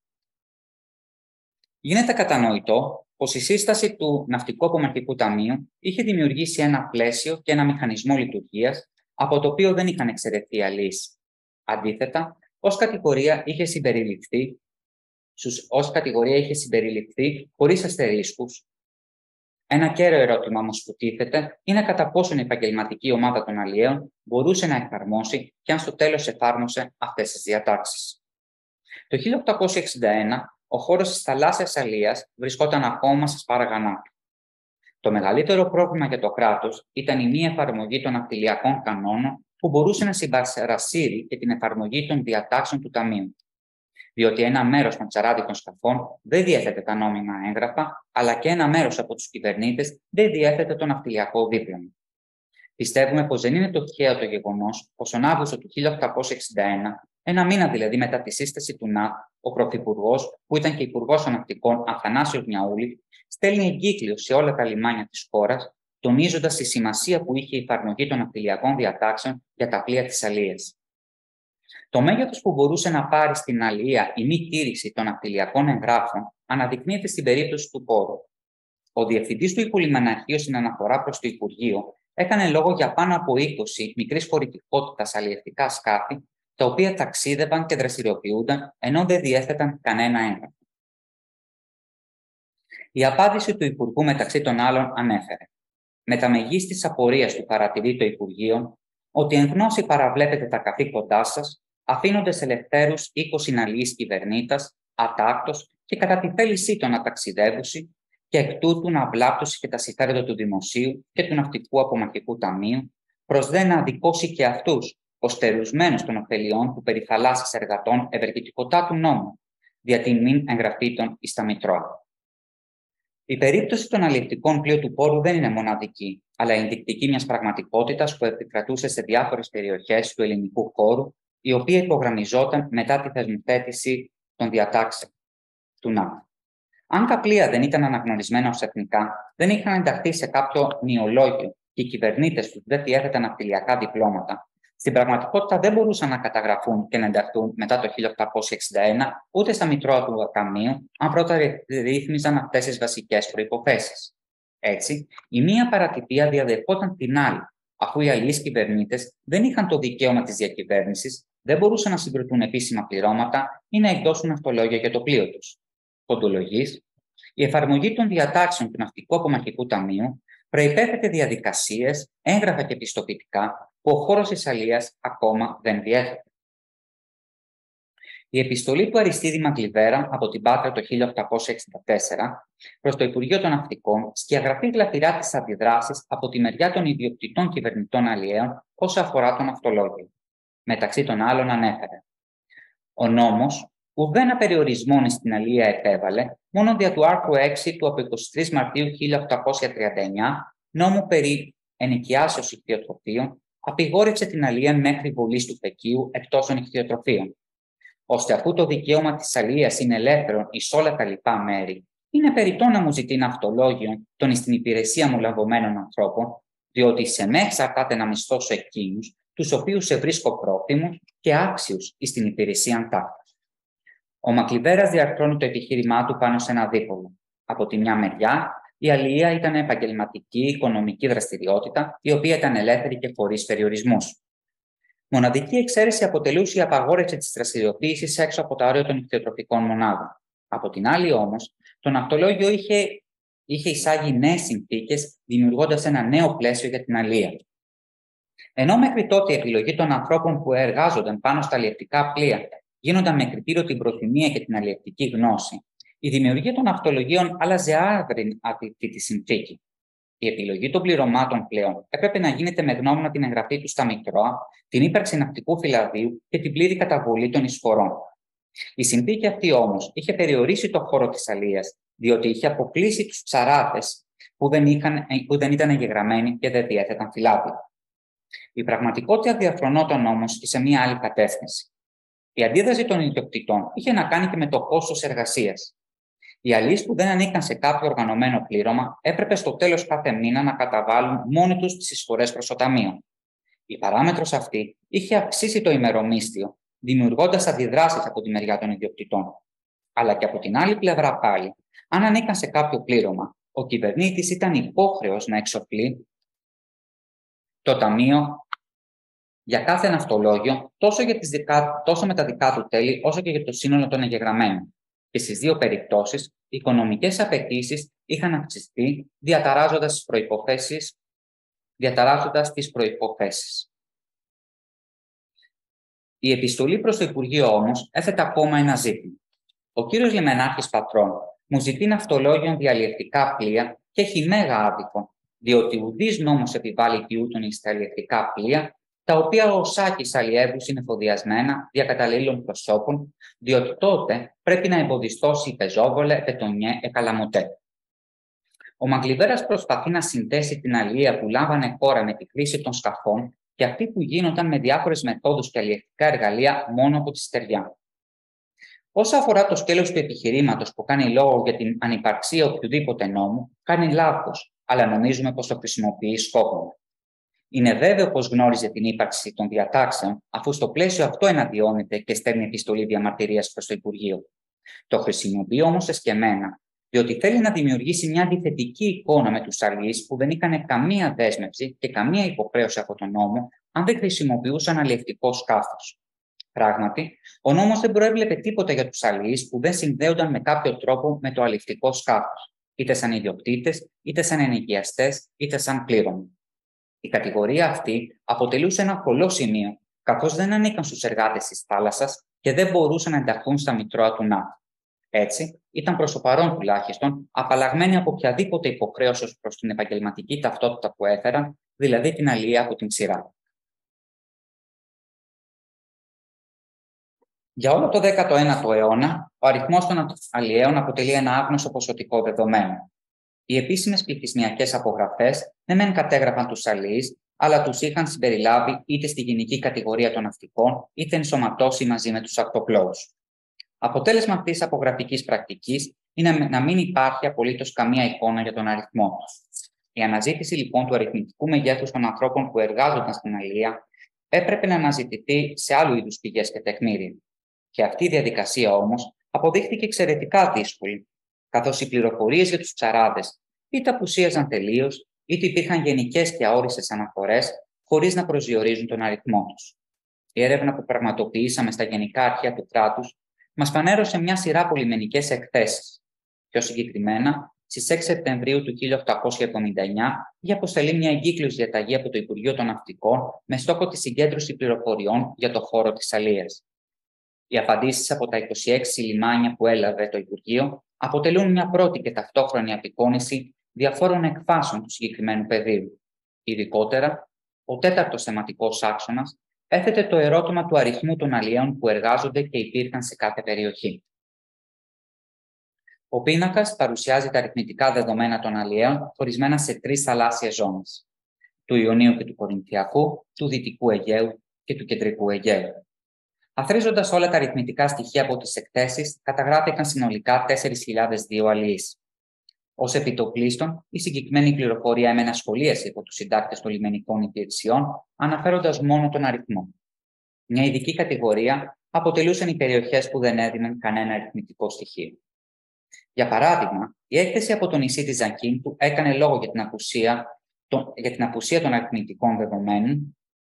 Γίνεται κατανοητό πως η σύσταση του Ναυτικού Απομαχικού Ταμείου είχε δημιουργήσει ένα πλαίσιο και ένα μηχανισμό λειτουργίας από το οποίο δεν είχαν εξαιρεθεί οι αλλιείς. Αντίθετα, ως κατηγορία είχε συμπεριληφθεί, ως κατηγορία είχε συμπεριληφθεί χωρίς αστερίσκους. Ένα κέριο ερώτημα όμως που τίθεται είναι κατά πόσον η επαγγελματική ομάδα των αλλιέων μπορούσε να εφαρμόσει και αν στο τέλος εφάρμοσε αυτές τις διατάξεις. Το χίλια οκτακόσια εξήντα ένα, ο χώρος της θαλάσσιας αλλιείας βρισκόταν ακόμα σε σπάραγανά του. Το μεγαλύτερο πρόβλημα για το κράτος ήταν η μη εφαρμογή των ναυτιλιακών κανόνων που μπορούσε να συμπαρασύρει και την εφαρμογή των διατάξεων του Ταμείου. Διότι ένα μέρος των ψαράδικων σκαφών δεν διέθετε τα νόμιμα έγγραφα, αλλά και ένα μέρος από τους κυβερνήτες δεν διέθετε το ναυτιλιακό δίπλωμα. Πιστεύουμε πως δεν είναι τυχαίο το γεγονός πως τον Αύγουστο του χίλια οκτακόσια εξήντα ένα, ένα μήνα δηλαδή μετά τη σύσταση του ΝΑΤ, ο Πρωθυπουργός, που ήταν και Υπουργός των Ναυτικών, Αθανάσιος Μιαούλη, στέλνει εγκύκλιο σε όλα τα λιμάνια της χώρας, τονίζοντας τη σημασία που είχε η εφαρμογή των ναυτιλιακών διατάξεων για τα πλοία της αλλιείας. Το μέγεθος που μπορούσε να πάρει στην αλλιεία η μη τήρηση των ναυτιλιακών εγγράφων αναδεικνύεται στην περίπτωση του πόρου. Ο διευθυντής του Υπολιμεναρχείου, στην αναφορά προς το Υπουργείο, έκανε λόγο για πάνω από είκοσι μικρής φορητικότητας αλλιευτικά σκάφη, τα οποία ταξίδευαν και δραστηριοποιούνταν ενώ δεν διέθεταν κανένα έγγραφο. Η απάντηση του Υπουργού, μεταξύ των άλλων, ανέφερε: με τα μεγίστης απορίας του παρατηρεί το Υπουργείο ότι εν γνώση παραβλέπετε τα καθήκοντά σας, αφήνοντας ελευθέρους είκοσι αλλιείς κυβερνήτας, ατάκτος και κατά τη θέλησή των να ταξιδεύουσι, και εκ τούτου να βλάπτουσει και τα συμφέροντα του Δημοσίου και του Ναυτικού Απομαχικού Ταμείου, προς δε να αδικώσει και αυτούς, ως στερουσμένους των ωφελιών του περί θαλάσσης εργατών ευεργετικοτά του νόμου, δια την μην εγγραφή των εις τα Μητρώα. Η περίπτωση των αλλιευτικών πλοίων του πόρου δεν είναι μοναδική, αλλά ενδεικτική μιας πραγματικότητας που επικρατούσε σε διάφορες περιοχές του ελληνικού χώρου, η οποία υπογραμμιζόταν μετά τη θεσμοθέτηση των διατάξεων του ΝΑΤ. Αν τα πλοία δεν ήταν αναγνωρισμένα ως εθνικά, δεν είχαν ενταχθεί σε κάποιο νιολόγιο και οι κυβερνήτες τους δεν διέθεταν ναυτιλιακά διπλώματα, στην πραγματικότητα δεν μπορούσαν να καταγραφούν και να ενταχθούν μετά το χίλια οκτακόσια εξήντα ένα ούτε στα Μητρώα του Ταμείου, αν πρώτα ρύθμιζαν αυτές τις βασικές προϋποθέσεις. Έτσι, η μία παρατυπία διαδεχόταν την άλλη, αφού οι αλλιείς κυβερνήτες δεν είχαν το δικαίωμα της διακυβέρνησης, δεν μπορούσαν να συγκροτούν επίσημα πληρώματα ή να εκδώσουν αυτολόγια για το πλοίο τους. Κοντολογής, η εφαρμογή των διατάξεων του Ναυτικού Απομαχικού Ταμείου προϋπέθετε διαδικασίες, έγγραφα και πιστοποιητικά που ο χώρος της αλλιείας ακόμα δεν διέθετε. Η επιστολή του Αριστίδη Μαγκλιβέρα από την Πάτρα το χίλια οκτακόσια εξήντα τέσσερα προς το Υπουργείο των Ναυτικών σκιαγραφεί γλαφυρά τις αντιδράσεις από τη μεριά των ιδιοκτητών κυβερνητών αλλιέων όσον αφορά τον ναυτολόγιο. Μεταξύ των άλλων ανέφερε: ο νόμος ουδένα περιορισμόν στην αλλιεία επέβαλε, μόνο δια του άρθρου έξι του από εικοστή τρίτη Μαρτίου χίλια οκτακόσια τριάντα εννιά νόμου περί ενοικιάσεως ιχθυοτροφίων, απειγόρευσε την αλεία μέχρι βολής του φεκίου εκτός των ιχθυοτροφίων. Ώστε αφού το δικαίωμα της αλείας είναι ελεύθερο εις όλα τα λοιπά μέρη, είναι περιττό να μου ζητεί ναυτολόγιο των εις την υπηρεσία μου λαβωμένων ανθρώπων, διότι σε με εξαρτάται να μισθώσω εκείνους, τους οποίους σε βρίσκω πρόθυμους και άξιους εις την υπηρεσία ταύτας. Ο Μακλιβέρας διαρθρώνει το επιχείρημά του πάνω σε ένα δίπολο. Από τη μια μεριά, η αλεία ήταν επαγγελματική οικονομική δραστηριότητα, η οποία ήταν ελεύθερη και χωρίς περιορισμούς. Μοναδική εξαίρεση αποτελούσε η απαγόρευση της δραστηριοποίησης έξω από τα όρια των ιχθυοτροφικών μονάδων. Από την άλλη, όμως, το ναυτολόγιο είχε, είχε εισάγει νέες συνθήκες, δημιουργώντας ένα νέο πλαίσιο για την αλεία. Ενώ μέχρι τότε η επιλογή των ανθρώπων που εργάζονταν πάνω στα αλλιευτικά πλοία γίνονταν με κριτήριο την προθυμία και την αλλιευτική γνώση, η δημιουργία των ναυτολογίων άλλαζε άρδιν αυτή τη συνθήκη. Η επιλογή των πληρωμάτων πλέον έπρεπε να γίνεται με γνώμονα την εγγραφή του στα Μητρώα, την ύπαρξη ναυτικού φυλαδίου και την πλήρη καταβολή των εισφορών. Η συνθήκη αυτή όμως είχε περιορίσει το χώρο της αλείας, διότι είχε αποκλείσει τους ψαράδες που δεν, είχαν, που δεν ήταν εγγεγραμμένοι και δεν διέθεταν φυλάδια. Η πραγματικότητα διαφρονόταν όμως και σε μία άλλη κατεύθυνση. Η αντίδραση των ιδιοκτητών είχε να κάνει και με το κόστος εργασίας. Οι αλείς που δεν ανήκαν σε κάποιο οργανωμένο πλήρωμα έπρεπε στο τέλος κάθε μήνα να καταβάλουν μόνοι τους τις εισφορές προς το ταμείο. Η παράμετρος αυτή είχε αυξήσει το ημερομίσθιο, δημιουργώντας αντιδράσεις από τη μεριά των ιδιοκτητών. Αλλά και από την άλλη πλευρά πάλι, αν ανήκαν σε κάποιο πλήρωμα, ο κυβερνήτης ήταν υπόχρεος να εξοπλεί το ταμείο για κάθε ναυτολόγιο, τόσο, για τις δικα... τόσο με τα δικά του τέλη, όσο και για το σύνολο των εγγεγραμμένων. Και στις δύο περιπτώσεις, οι οικονομικές απαιτήσεις είχαν αυξηθεί, διαταράζοντας τις προϋποθέσεις, διαταράζοντας τις προϋποθέσεις. Η επιστολή προς το Υπουργείο όμως έθετε ακόμα ένα ζήτημα. Ο κύριος Λιμενάρχης Πατρών μου ζητεί ναυτολόγιον διαλλιευτικά πλοία και έχει μέγα άδικο, διότι ουδής νόμος επιβάλλει ποιούτων εις τα αλλιευτικά πλοία, τα οποία ο σάκης αλλιεύους είναι εφοδιασμένα δια καταλήλων προσώπων, διότι τότε πρέπει να εμποδιστώσει η πεζόβολε, πετονιέ, εκαλαμωτέ. Ο Μαγκλιβέρας προσπαθεί να συνδέσει την αλεία που λάμβανε χώρα με τη χρήση των σκαφών και αυτή που γίνονταν με διάφορες μεθόδους και αλλιευτικά εργαλεία μόνο από τη στεριά. Όσο αφορά το σκέλος του επιχειρήματος που κάνει λόγο για την ανυπαρξία οποιοδήποτε νόμου, κάνει λάθος, αλλά νομίζουμε πως το χρησιμοποιεί σκόπιμα. Είναι βέβαιο πως γνώριζε την ύπαρξη των διατάξεων, αφού στο πλαίσιο αυτό εναντιώνεται και στέλνει επιστολή διαμαρτυρίας προς το Υπουργείο. Το χρησιμοποιεί όμως εσκεμμένα, διότι θέλει να δημιουργήσει μια αντιθετική εικόνα με τους αλλιείς που δεν είχαν καμία δέσμευση και καμία υποχρέωση από τον νόμο, αν δεν χρησιμοποιούσαν αλλιευτικό σκάφος. Πράγματι, ο νόμος δεν προέβλεπε τίποτα για τους αλλιείς που δεν συνδέονταν με κάποιο τρόπο με το αλλιευτικό σκάφος, είτε σαν ιδιοκτήτες, είτε σαν ενοικιαστές, είτε σαν πλήρωμα. Η κατηγορία αυτή αποτελούσε ένα πολλό σημείο, καθώς δεν ανήκαν στους εργάτες της θάλασσας και δεν μπορούσαν να ενταχθούν στα Μητρώα του ΝΑΤ. Έτσι, ήταν προς το παρόν τουλάχιστον απαλλαγμένοι από οποιαδήποτε υποχρέωση ως προς την επαγγελματική ταυτότητα που έφεραν, δηλαδή την αλληλεία από την ξηρά. Για όλο το δέκατο ένατο αιώνα, ο αριθμός των αλλιέων αποτελεί ένα άγνωστο ποσοτικό δεδομένο. Οι επίσημες πληθυσμιακές απογραφές δεν μεν κατέγραφαν τους αλλιείς, αλλά τους είχαν συμπεριλάβει είτε στη γενική κατηγορία των ναυτικών, είτε ενσωματώσει μαζί με τους ακτοπλώους. Αποτέλεσμα αυτής της απογραφικής πρακτικής είναι να μην υπάρχει απολύτως καμία εικόνα για τον αριθμό τους. Η αναζήτηση λοιπόν του αριθμητικού μεγέθους των ανθρώπων που εργάζονταν στην αλεία έπρεπε να αναζητηθεί σε άλλου είδους πηγές και τεκμήρια. Και αυτή η διαδικασία όμως αποδείχθηκε εξαιρετικά δύσκολη, καθώς οι πληροφορίες για τους ψαράδες είτε απουσίαζαν τελείως, είτε υπήρχαν γενικές και αόριστες αναφορές, χωρίς να προσδιορίζουν τον αριθμό τους. Η έρευνα που πραγματοποιήσαμε στα γενικά αρχεία του κράτους μας φανέρωσε μια σειρά πολυμενικές εκθέσεις. Πιο συγκεκριμένα, στις έξι Σεπτεμβρίου του χίλια οκτακόσια εβδομήντα εννιά είχε αποστελεί μια εγκύκλειος διαταγή από το Υπουργείο των Ναυτικών με στόχο τη συγκέντρωση πληροφοριών για το χώρο της αλείας. Οι απαντήσεις από τα είκοσι έξι λιμάνια που έλαβε το Υπουργείο αποτελούν μια πρώτη και ταυτόχρονη απεικόνηση διαφόρων εκφάσεων του συγκεκριμένου πεδίου. Ειδικότερα, ο τέταρτος θεματικός άξονας έθετε το ερώτημα του αριθμού των αλλιέων που εργάζονται και υπήρχαν σε κάθε περιοχή. Ο πίνακας παρουσιάζει τα αριθμητικά δεδομένα των αλλιέων χωρισμένα σε τρεις θαλάσσιες ζώνες: του Ιωνίου και του Κορινθιακού, του Δυτικού Αιγαίου και του Κεντρικού Αιγαίου. Αθροίζοντας όλα τα αριθμητικά στοιχεία από τις εκθέσεις, καταγράφηκαν συνολικά τέσσερις χιλιάδες δύο αλλιείς. Ως επιτοπλίστων, η συγκεκριμένη πληροφορία έμενε σχολίαση από τους συντάκτες των λιμενικών υπηρεσιών, αναφέροντας μόνο τον αριθμό. Μια ειδική κατηγορία αποτελούσαν οι περιοχές που δεν έδιναν κανένα αριθμητικό στοιχείο. Για παράδειγμα, η έκθεση από το νησί της Ζακίνθου έκανε λόγο για την απουσία, το, για την απουσία των αριθμητικών δεδομένων,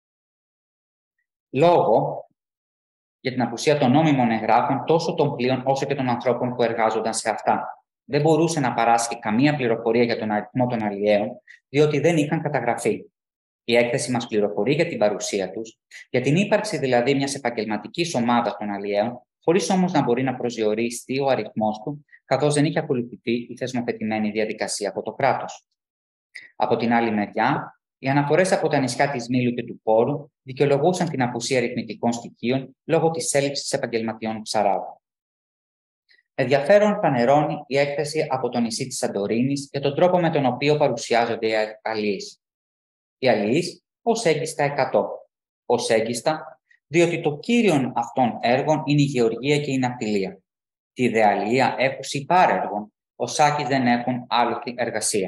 λόγω για την απουσία των νόμιμων εγγράφων τόσο των πλοίων όσο και των ανθρώπων που εργάζονταν σε αυτά. Δεν μπορούσε να παράσχει καμία πληροφορία για τον αριθμό των αλλιέων, διότι δεν είχαν καταγραφεί. Η έκθεση μας πληροφορεί για την παρουσία τους, για την ύπαρξη δηλαδή μιας επαγγελματικής ομάδας των αλλιέων, χωρίς όμως να μπορεί να προσδιοριστεί ο αριθμός του, καθώς δεν είχε ακολουθηθεί η θεσμοθετημένη διαδικασία από το κράτος. Από την άλλη μεριά, οι αναφορές από τα νησιά της Μήλου και του Πόρου δικαιολογούσαν την απουσία αριθμητικών στοιχείων λόγω της έλλειψης επαγγελματιών ψαράδων. Ενδιαφέρον φανερώνει η έκθεση από το νησί της Σαντορίνης για τον τρόπο με τον οποίο παρουσιάζονται οι αλλιείς. Οι αλλιείς ως έγκιστα εκατό. Ως έγκιστα, διότι το κύριο αυτών έργων είναι η γεωργία και η ναυτιλία. Τη δε αλληλεία έχουν υπάρεργων, ως άκης δεν έχουν άλλη εργασία.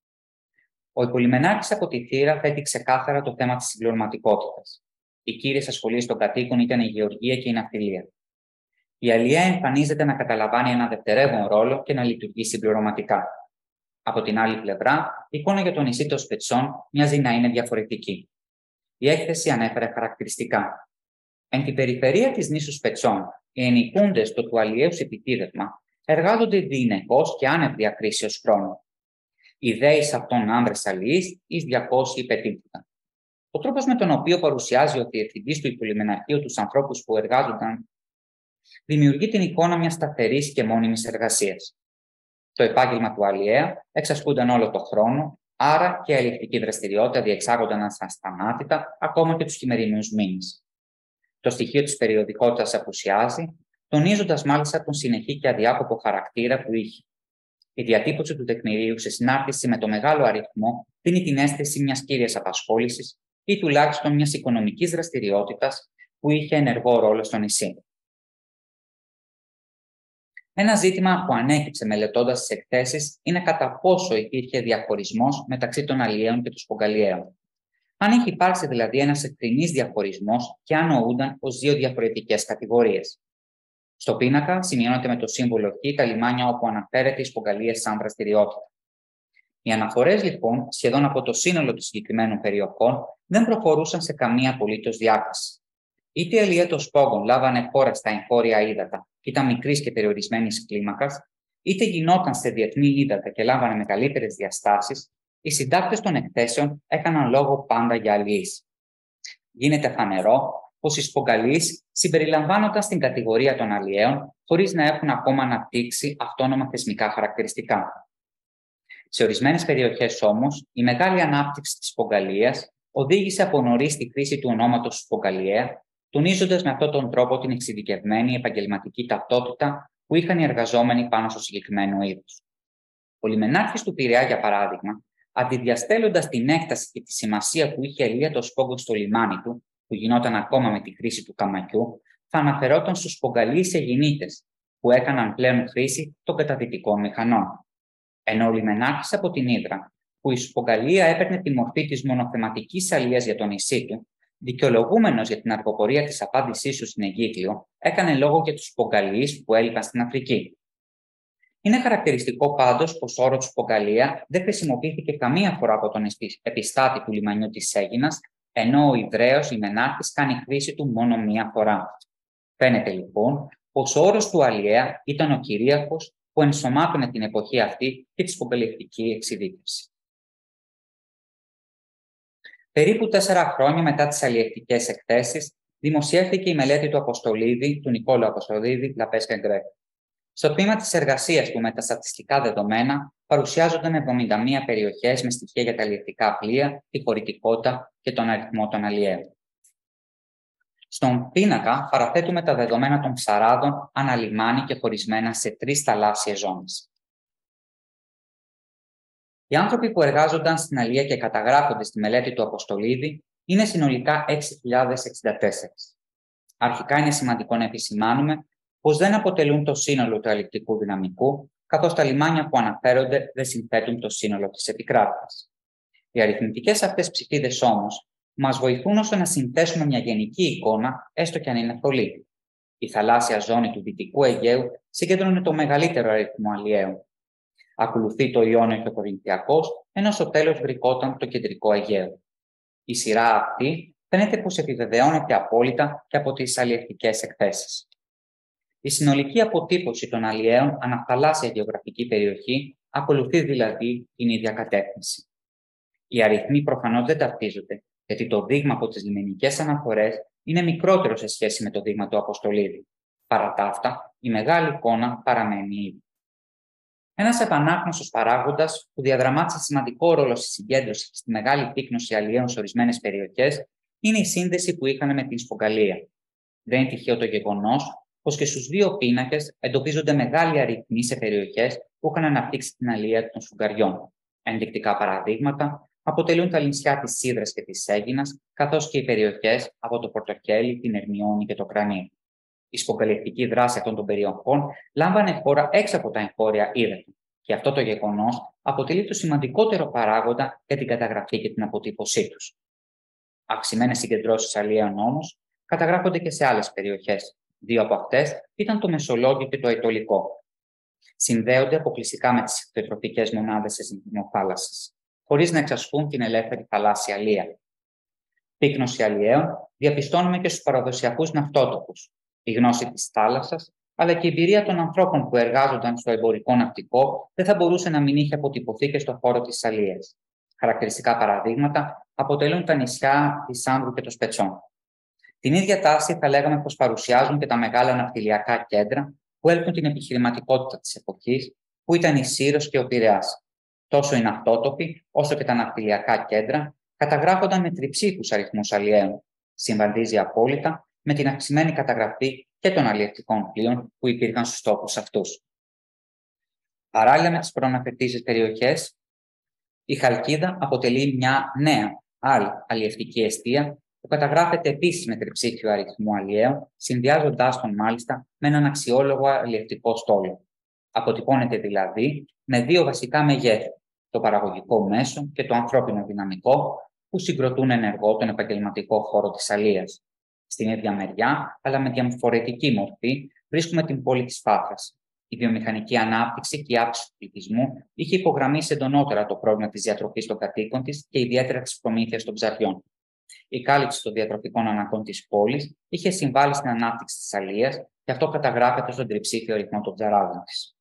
Ο υπολιμενάρχης από τη Θήρα θέτει ξεκάθαρα το θέμα της συμπληρωματικότητας. Οι κύριες ασχολίες των κατοίκων ήταν η γεωργία και η ναυτιλία. Η αλληλεία εμφανίζεται να καταλαμβάνει ένα δευτερεύον ρόλο και να λειτουργεί συμπληρωματικά. Από την άλλη πλευρά, η εικόνα για το νησί των Σπετσών μοιάζει να είναι διαφορετική. Η έκθεση ανέφερε χαρακτηριστικά. Εν την περιφερεια της νήσου Σπετσών, οι ενοικούντες στο του αλλιέους επιτίδευμα εργάζονται διηνεκώς και άνευ διακρίσεως χρόνου. Οι δε εις αυτών άνδρες αλλιείς εις διακόσιοι υπετίθηκαν. Ο τρόπος με τον οποίο παρουσιάζει ο διευθυντής του υπολιμεναρχείου τους ανθρώπους που εργάζονταν δημιουργεί την εικόνα μιας σταθερής και μόνιμης εργασίας. Το επάγγελμα του αλλιέα εξασκούνταν όλο τον χρόνο, άρα και η αλλιευτική δραστηριότητα διεξάγονταν ασταμάτητα ακόμα και τους χειμερινούς μήνες. Το στοιχείο της περιοδικότητας απουσιάζει, τονίζοντας μάλιστα τον συνεχή και αδιάκοπο χαρακτήρα που είχε. Η διατύπωση του τεκμηρίου σε συνάρτηση με το μεγάλο αριθμό δίνει την αίσθηση μιας κύριας απασχόλησης ή τουλάχιστον μιας οικονομικής δραστηριότητας που είχε ενεργό ρόλο στο νησί. Ένα ζήτημα που ανέκυψε μελετώντας τις εκθέσεις είναι κατά πόσο υπήρχε διαχωρισμός μεταξύ των αλλιέων και των σπογκαλιέων. Αν είχε υπάρξει δηλαδή ένας ευκρινής διαχωρισμός και αν νοούνταν ως δύο διαφορετικές κατηγορίες. Στο πίνακα σημειώνεται με το σύμβολο Χ τα λιμάνια όπου αναφέρεται οι σπογκαλίες σαν δραστηριότητα. Οι αναφορές λοιπόν σχεδόν από το σύνολο των συγκεκριμένων περιοχών δεν προχωρούσαν σε καμία απολύτως διάκριση. Είτε οι αλλιές των σπόγγων λάβανε χώρα στα εγχώρια ύδατα και ήταν μικρής και περιορισμένης κλίμακας, είτε γινόταν σε διεθνή ύδατα και λάβανε μεγαλύτερες διαστάσεις, οι συντάκτες των εκθέσεων έκαναν λόγο πάντα για αλλιείς. Γίνεται φανερό πως οι σπογκαλείς συμπεριλαμβάνονταν στην κατηγορία των αλλιέων χωρίς να έχουν ακόμα αναπτύξει αυτόνομα θεσμικά χαρακτηριστικά. Σε ορισμένες περιοχές όμως, η μεγάλη ανάπτυξη της σπογκαλίας οδήγησε από νωρίς στη χρήση του ονόματος σπογκαλιέα, τονίζοντας με αυτόν τον τρόπο την εξειδικευμένη επαγγελματική ταυτότητα που είχαν οι εργαζόμενοι πάνω στο συγκεκριμένο είδος. Ο λιμενάρχης του Πειραιά, για παράδειγμα, αντιδιαστέλλοντας την έκταση και τη σημασία που είχε η αλληλεία των σπόγγων στο λιμάνι του, που γινόταν ακόμα με τη χρήση του καμακιού, θα αναφερόταν στους σπογκαλείς Αιγινίτες, που έκαναν πλέον χρήση των καταδυτικών μηχανών. Ενώ ο λιμενάρχης από την Ύδρα, που η σπογκαλία έπαιρνε τη μορφή της μονοθεματικής αλληλείας για το νησί του, δικαιολογούμενος για την αργοπορία της απάντησής του στην Αιγύκλιο, έκανε λόγο για τους σπογκαλείς που έλειπαν στην Αφρική. Είναι χαρακτηριστικό πάντως πως ο όρος σπογκαλία δεν χρησιμοποιήθηκε καμία φορά από τον επιστάτη του λιμανιού της Αίγινας, ενώ ο Ιδραίος λιμενάρχης κάνει χρήση του μόνο μία φορά. Φαίνεται λοιπόν πως ο όρος του αλλιέα ήταν ο κυρίαρχος που ενσωμάτωνε την εποχή αυτή και τη σπογκαλιευτική εξειδίκευση. Περίπου τέσσερα χρόνια μετά τις αλλιευτικές εκθέσεις, δημοσιεύθηκε η μελέτη του Αποστολίδη, του Νικόλου Αποστολίδη, Λαπέσκα Γκρέκ. Στο τμήμα της εργασίας του με τα στατιστικά δεδομένα, παρουσιάζονταν εβδομήντα μία περιοχές με στοιχεία για τα αλλιευτικά πλοία, τη χωρητικότητα και τον αριθμό των αλλιέων. Στον πίνακα παραθέτουμε τα δεδομένα των ψαράδων ανά λιμάνι και χωρισμένα σε τρεις θαλάσσιες ζώνες. Οι άνθρωποι που εργάζονταν στην αλία και καταγράφονται στη μελέτη του Αποστολίδη είναι συνολικά έξι χιλιάδες εξήντα τέσσερα. Αρχικά είναι σημαντικό να επισημάνουμε πως δεν αποτελούν το σύνολο του αληπτικού δυναμικού, καθώς τα λιμάνια που αναφέρονται δεν συνθέτουν το σύνολο της επικράτειας. Οι αριθμητικές αυτές ψηφίδες όμως μας βοηθούν ώστε να συνθέσουμε μια γενική εικόνα, έστω και αν είναι θολή. Η θαλάσσια ζώνη του Δυτικού Αιγαίου συγκεντρώνει το μεγαλύτερο αριθμό αλλιέων. Ακολουθεί το Ιόνιο και ο Κορινθιακός, ενώ στο τέλος βρισκόταν το Κεντρικό Αιγαίο. Η σειρά αυτή φαίνεται πως επιβεβαιώνεται απόλυτα και από τις αλλιευτικές εκθέσεις. Η συνολική αποτύπωση των αλλιέων ανά θαλάσσια γεωγραφική περιοχή ακολουθεί δηλαδή την ίδια κατεύθυνση. Οι αριθμοί προφανώς δεν ταυτίζονται, γιατί το δείγμα από τις λιμενικές αναφορές είναι μικρότερο σε σχέση με το δείγμα του Αποστολίδη. Παρά τα αυτά, η μεγάλη εικόνα παραμένει ίδια. Ένας επανάγνωστος παράγοντας που διαδραμάτισε σημαντικό ρόλο στη συγκέντρωση και στη μεγάλη πύκνωση αλλιέων σε ορισμένες περιοχές είναι η σύνδεση που είχαν με την Σπογγαλία. Δεν είναι τυχαίο το γεγονός πως και στους δύο πίνακες εντοπίζονται μεγάλοι αριθμοί σε περιοχές που είχαν αναπτύξει την αλλία των Σφουγγαριών. Ενδεικτικά παραδείγματα αποτελούν τα νησιά της Σίδρας και της Αίγινας, καθώς και οι περιοχές από το Πορτοκέλι, την Ερμιόνη και το Κρανίο. Η σπογγαλιευτική δράση αυτών των περιοχών λάμβανε χώρα έξω από τα εγχώρια ύδατα, και αυτό το γεγονός αποτελεί το σημαντικότερο παράγοντα για την καταγραφή και την αποτύπωσή τους. Αυξημένες συγκεντρώσεις αλλιέων όμως καταγράφονται και σε άλλες περιοχές. Δύο από αυτές ήταν το Μεσολόγγιο και το Αιτωλικό. Συνδέονται αποκλειστικά με τις εκτροφικές μονάδες της νοτιοθάλασσας, χωρίς να εξασχούν την ελεύθερη θαλάσσια αλία. Πύκνωση αλλιέων διαπιστώνουμε και στους παραδοσιακούς ναυτότοπους. Η γνώση της θάλασσας, αλλά και η εμπειρία των ανθρώπων που εργάζονταν στο εμπορικό ναυτικό δεν θα μπορούσε να μην είχε αποτυπωθεί και στον χώρο της αλίας. Χαρακτηριστικά παραδείγματα αποτελούν τα νησιά της Σάμβρου και των Σπετσών. Την ίδια τάση θα λέγαμε πως παρουσιάζουν και τα μεγάλα ναυτιλιακά κέντρα που έλκουν την επιχειρηματικότητα της εποχής, που ήταν η Σύρος και ο Πειραιάς. Τόσο οι ναυτότοποι, όσο και τα ναυτιλιακά κέντρα καταγράφονταν με τριψήφιους αριθμούς αλλιέων. Συμβαδίζει απόλυτα με την αυξημένη καταγραφή και των αλλιευτικών πλοίων που υπήρχαν στους τόπους αυτούς. Παράλληλα με τις προαναφερθήσεις περιοχές, η Χαλκίδα αποτελεί μια νέα άλλη αλλιευτική εστία που καταγράφεται επίσης με τριψήφιο αριθμό αλλιέων, συνδυάζοντάς τον μάλιστα με έναν αξιόλογο αλλιευτικό στόλο. Αποτυπώνεται δηλαδή με δύο βασικά μεγέθη, το παραγωγικό μέσο και το ανθρώπινο δυναμικό, που συγκροτούν ενεργό τον επαγγελματικό χώρο της αλίας. Στην ίδια μεριά, αλλά με διαφορετική μορφή, βρίσκουμε την πόλη της Πάτρας. Η βιομηχανική ανάπτυξη και η αύξηση του πληθυσμού είχε υπογραμμίσει εντονότερα το πρόβλημα της διατροφής των κατοίκων της και ιδιαίτερα της προμήθειας των ψαριών. Η κάλυψη των διατροφικών αναγκών της πόλης είχε συμβάλει στην ανάπτυξη της αλίας και αυτό καταγράφεται στον τριψήφιο αριθμό των ψαράδων της.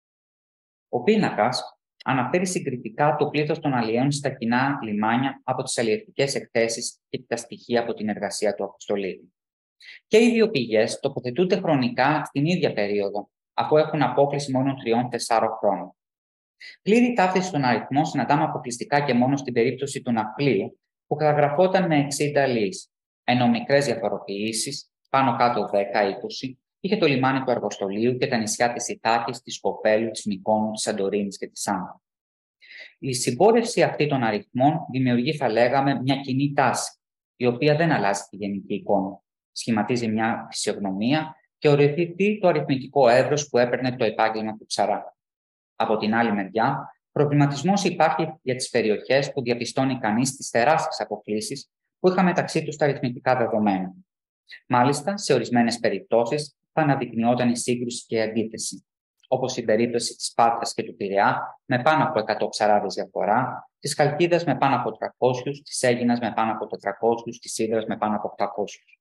Ο πίνακας αναφέρει συγκριτικά το πλήθος των αλλιέων στα κοινά λιμάνια από τις αλλιευτικές εκθέσεις και τα στοιχεία από την εργασία του Αποστολίδη. Και οι δύο πηγές τοποθετούνται χρονικά στην ίδια περίοδο, αφού έχουν απόκληση μόνο τριών τεσσάρων χρόνων. Πλήρη ταύτιση των αριθμών συναντάμε αποκλειστικά και μόνο στην περίπτωση του ναυπλίου, που καταγραφόταν με εξήντα αλιείς, ενώ μικρές διαφοροποιήσεις, πάνω κάτω δέκα είκοσι, είχε το λιμάνι του Αργοστολίου και τα νησιά της Ηθάκης, της Κοπέλου, της Μυκόνου, της Σαντορίνης και της Σάμβρου. Η συμπόρευση αυτή των αριθμών δημιουργεί, θα λέγαμε, μια κοινή τάση, η οποία δεν αλλάζει τη γενική εικόνα. Σχηματίζει μια φυσιογνωμία και οριοθετεί το αριθμητικό εύρος που έπαιρνε το επάγγελμα του ψαρά. Από την άλλη μεριά, προβληματισμός υπάρχει για τις περιοχές που διαπιστώνει κανείς τις τεράστιες αποκλίσεις που είχαν μεταξύ τους τα αριθμητικά δεδομένα. Μάλιστα, σε ορισμένες περιπτώσεις θα αναδεικνυόταν η σύγκρουση και η αντίθεση, όπως στην περίπτωση της Πάτρας και του Πειραιά με πάνω από εκατό ψαράδες διαφορά, της Χαλκίδας με πάνω από τριακόσιους, της Αίγινας με πάνω από τετρακόσιους, της Σίδρας με πάνω από οκτακόσιους.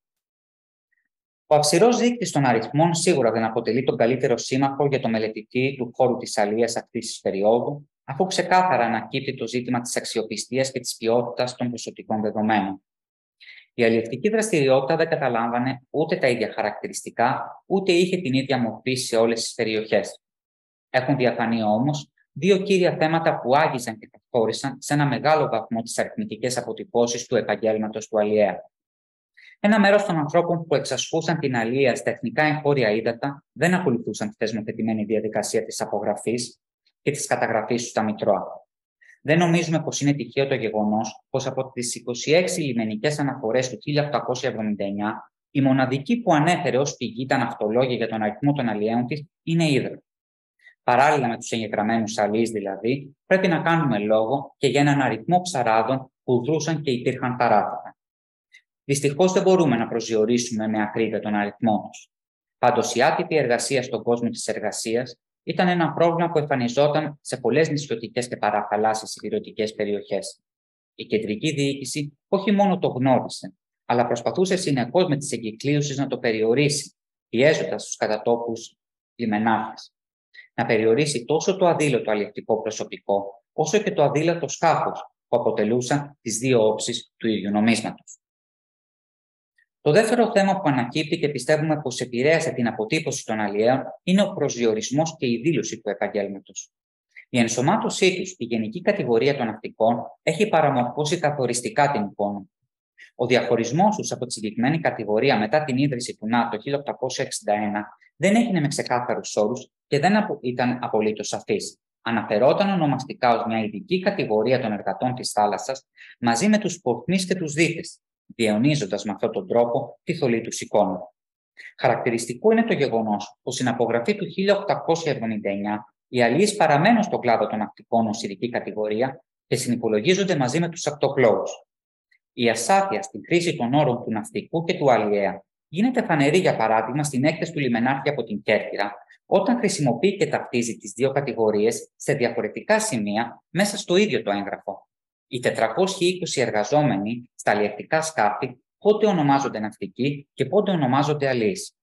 Ο αυστηρός δείκτης των αριθμών σίγουρα δεν αποτελεί τον καλύτερο σύμμαχο για το μελετητή του χώρου της αλίας αυτής της περίοδου, αφού ξεκάθαρα ανακύπτει το ζήτημα της αξιοπιστίας και της ποιότητας των ποσοτικών δεδομένων. Η αλλιευτική δραστηριότητα δεν καταλάμβανε ούτε τα ίδια χαρακτηριστικά, ούτε είχε την ίδια μορφή σε όλες τις περιοχές. Έχουν διαφανεί όμως δύο κύρια θέματα που άγγιζαν και καθόρισαν σε ένα μεγάλο βαθμό τις αριθμητικές αποτυπώσεις του επαγγέλματος του αλλιέα. Ένα μέρος των ανθρώπων που εξασκούσαν την αλεία στα εθνικά εγχώρια ύδατα δεν ακολουθούσαν τη θεσμοθετημένη διαδικασία της απογραφής και της καταγραφής του στα Μητρώα. Δεν νομίζουμε πως είναι τυχαίο το γεγονός πως από τις είκοσι έξι λιμενικές αναφορές του χίλια οκτακόσια εβδομήντα εννιά, η μοναδική που ανέφερε ως πηγή τα ναυτολόγια για τον αριθμό των αλλιέων της είναι η Ύδρα. Παράλληλα με τους εγγεγραμμένους αλιείς δηλαδή, πρέπει να κάνουμε λόγο και για έναν αριθμό ψαράδων που δρούσαν και υπήρχαν παράτυπα. Δυστυχώς δεν μπορούμε να προσδιορίσουμε με ακρίβεια τον αριθμό τους. Πάντως, η άτυπη εργασία στον κόσμο της εργασίας ήταν ένα πρόβλημα που εμφανιζόταν σε πολλές νησιωτικές και παραθαλάσσιες υπηρετικές περιοχές. Η κεντρική διοίκηση όχι μόνο το γνώρισε, αλλά προσπαθούσε συνεχώς με τις εγκυκλίωσεις να το περιορίσει, πιέζοντας τους κατατόπους λιμενάρχες. Να περιορίσει τόσο το αδήλωτο αλλιευτικό προσωπικό, όσο και το αδήλωτο σκάφος, που αποτελούσαν τις δύο όψεις του ίδιου νομίσματος. Το δεύτερο θέμα που ανακύπτει και πιστεύουμε πως επηρέασε την αποτύπωση των αλλιέων είναι ο προσδιορισμός και η δήλωση του επαγγέλματος. Η ενσωμάτωσή τους στη γενική κατηγορία των ναυτικών έχει παραμορφώσει καθοριστικά την εικόνα. Ο διαχωρισμός τους από τη συγκεκριμένη κατηγορία μετά την ίδρυση του ΝΑΤΟ το χίλια οκτακόσια εξήντα ένα δεν έγινε με ξεκάθαρους όρους και δεν ήταν απολύτως σαφής. Αναφερόταν ονομαστικά ως μια ειδική κατηγορία των εργατών της θάλασσας μαζί με τους πορθμείς και τους δίτες, διαιωνίζοντας με αυτόν τον τρόπο τη θολή τους εικόνα. Χαρακτηριστικό είναι το γεγονός πως στην απογραφή του χίλια οκτακόσια εβδομήντα εννιά οι αλλιείς παραμένουν στον κλάδο των ναυτικών ως ειδική κατηγορία και συνυπολογίζονται μαζί με τους ακτοπλώους. Η ασάφεια στην χρήση των όρων του ναυτικού και του αλλιέα γίνεται φανερή, για παράδειγμα, στην έκθεση του λιμενάρχη από την Κέρκυρα, όταν χρησιμοποιεί και ταυτίζει τις δύο κατηγορίες σε διαφορετικά σημεία μέσα στο ίδιο το έγγραφο. Οι τετρακόσιοι είκοσι εργαζόμενοι στα αλλιευτικά σκάφη πότε ονομάζονται ναυτικοί και πότε ονομάζονται αλλιείς.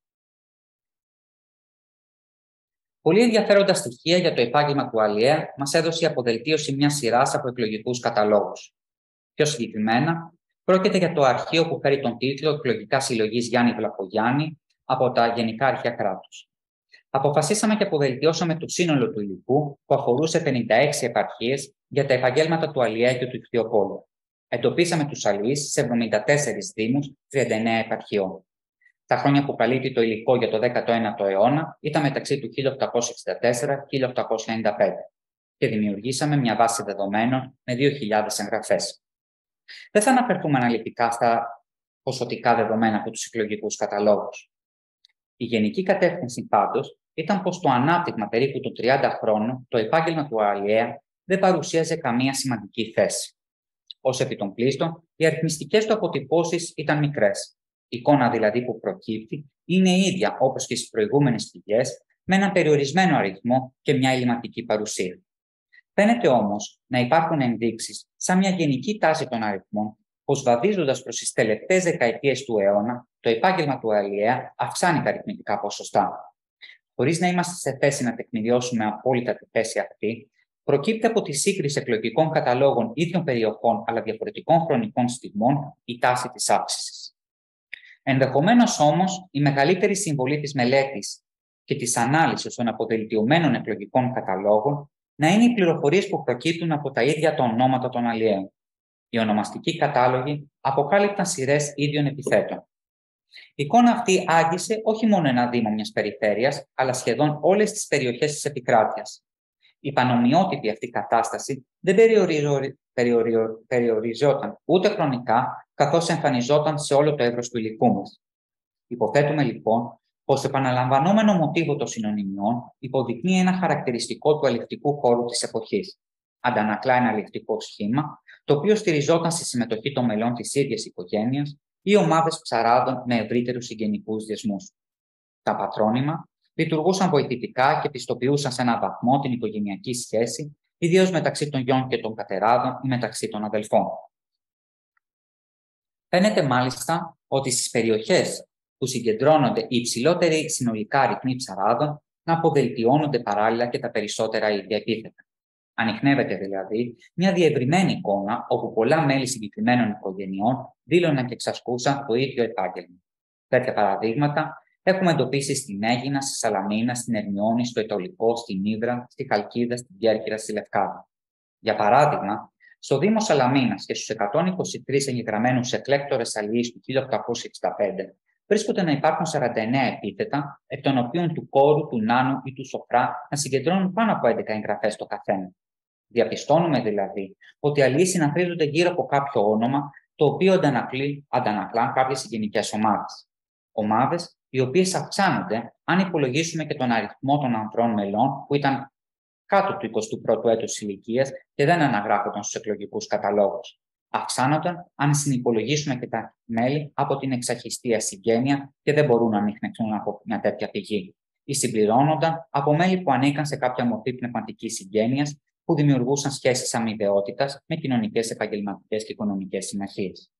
Πολύ ενδιαφέροντα στοιχεία για το επάγγελμα του αλλιέα μας έδωσε η αποδελτίωση μιας σειράς από εκλογικούς καταλόγους. Πιο συγκεκριμένα, πρόκειται για το αρχείο που φέρει τον τίτλο «Εκλογικά συλλογής Γιάννη Βλαχογιάννη» από τα Γενικά Αρχαία Κράτους. Αποφασίσαμε και αποδελτιώσαμε το σύνολο του υλικού που αφορούσε πενήντα έξι επαρχίες για τα επαγγέλματα του αλλιέα και του ιχθυοπόλου. Εντοπίσαμε τους αλλιείς σε εβδομήντα τέσσερις δήμους τριάντα εννέα επαρχιών. Τα χρόνια που καλύπτει το υλικό για το δέκατο ένατο αιώνα ήταν μεταξύ του χίλια οκτακόσια εξήντα τέσσερα και χίλια οκτακόσια ενενήντα πέντε και δημιουργήσαμε μια βάση δεδομένων με δύο χιλιάδες εγγραφές. Δεν θα αναφερθούμε αναλυτικά στα ποσοτικά δεδομένα από τους εκλογικούς καταλόγους. Η γενική κατεύθυνση πάντως ήταν πως το ανάπτυγμα περίπου των τριάντα χρόνων το επάγγελμα του αλλιέα δεν παρουσίαζε καμία σημαντική θέση. Ως επί των πλήστων, οι αριθμιστικές του αποτυπώσεις ήταν μικρές. Η εικόνα δηλαδή που προκύπτει είναι η ίδια όπως και στις προηγούμενες πηγές, με έναν περιορισμένο αριθμό και μια ελληματική παρουσία. Φαίνεται όμως να υπάρχουν ενδείξεις, σαν μια γενική τάση των αριθμών, πως βαδίζοντας προς τις τελευταίες δεκαετίες του αιώνα, το επάγγελμα του αλλιέα αυξάνει τα αριθμητικά ποσοστά. Χωρίς να είμαστε σε θέση να τεκμηριώσουμε απόλυτα τη θέση αυτή, προκύπτει από τη σύγκριση εκλογικών καταλόγων ίδιων περιοχών αλλά διαφορετικών χρονικών στιγμών η τάση της αύξησης. Ενδεχομένως όμως, η μεγαλύτερη συμβολή της μελέτης και της ανάλυσης των αποδελτιωμένων εκλογικών καταλόγων να είναι οι πληροφορίες που προκύπτουν από τα ίδια τα ονόματα των αλλιέων. Οι ονομαστικοί κατάλογοι αποκάλυπταν σειρές ίδιων επιθέτων. Η εικόνα αυτή άγγισε όχι μόνο ένα δήμο μιας περιφέρειας, αλλά σχεδόν όλες τις περιοχές της επικράτειας. Η πανομοιότυπη αυτή κατάσταση δεν περιοριζό, περιοριο, περιοριζόταν ούτε χρονικά, καθώς εμφανιζόταν σε όλο το εύρος του υλικού μας. Υποθέτουμε λοιπόν πως το επαναλαμβανόμενο μοτίβο των συνωνυμιών υποδεικνύει ένα χαρακτηριστικό του αλλιευτικού χώρου της εποχής. Αντανακλά ένα αλλιευτικό σχήμα, το οποίο στηριζόταν στη συμμετοχή των μελών της ίδιας οικογένειας ή ομάδες ψαράδων με ευρύτερους συγγενικούς δεσμούς. Τα πατρόνυμα λειτουργούσαν βοηθητικά και πιστοποιούσαν σε έναν βαθμό την οικογενειακή σχέση, ιδίως μεταξύ των γιών και των κατεράδων ή μεταξύ των αδελφών. Φαίνεται μάλιστα ότι στις περιοχές που συγκεντρώνονται οι υψηλότεροι συνολικά αριθμοί ψαράδων να αποδελτιώνονται παράλληλα και τα περισσότερα ίδια επίθετα. Ανιχνεύεται δηλαδή μια διευρυμένη εικόνα όπου πολλά μέλη συγκεκριμένων οικογενειών δήλωναν και εξασκούσαν το ίδιο επάγγελμα. Τέτοια παραδείγματα έχουμε εντοπίσει στην Αίγινα, στη Σαλαμίνα, στην Ερμιόνη, στο Αιτωλικό, στην Ύδρα, στη Χαλκίδα, στην Κέρκυρα, στη Λευκάδα. Για παράδειγμα, Στο Δήμο Σαλαμίνας και στους εκατόν είκοσι τρεις εγγεγραμμένους εκλέκτορες αλληλείς του χίλια οκτακόσια εξήντα πέντε βρίσκονται να υπάρχουν σαράντα εννέα επίθετα, εκ των οποίων του Κόρου, του Νάνου ή του Σοφρά να συγκεντρώνουν πάνω από έντεκα εγγραφές το καθένα. Διαπιστώνουμε δηλαδή ότι οι αλληλείς συναθρίζονται γύρω από κάποιο όνομα, το οποίο αντανακλά κάποιες συγγενικές ομάδες. Ομάδες οι οποίες αυξάνονται αν υπολογίσουμε και τον αριθμό των ανδρών μελών που ήταν κάτω του εικοστού πρώτου έτους ηλικίας και δεν αναγράφονταν στους εκλογικούς καταλόγους. Αυξάνονταν αν συνυπολογίσουμε και τα μέλη από την εξαχιστία συγγένεια και δεν μπορούν να ανιχνευτούν από μια τέτοια πηγή. Ή συμπληρώνονταν από μέλη που ανήκαν σε κάποια μορφή πνευματικής συγγένειας που δημιουργούσαν σχέσεις αμοιβαιότητας με κοινωνικές, επαγγελματικές και οικονομικές συμμαχίες.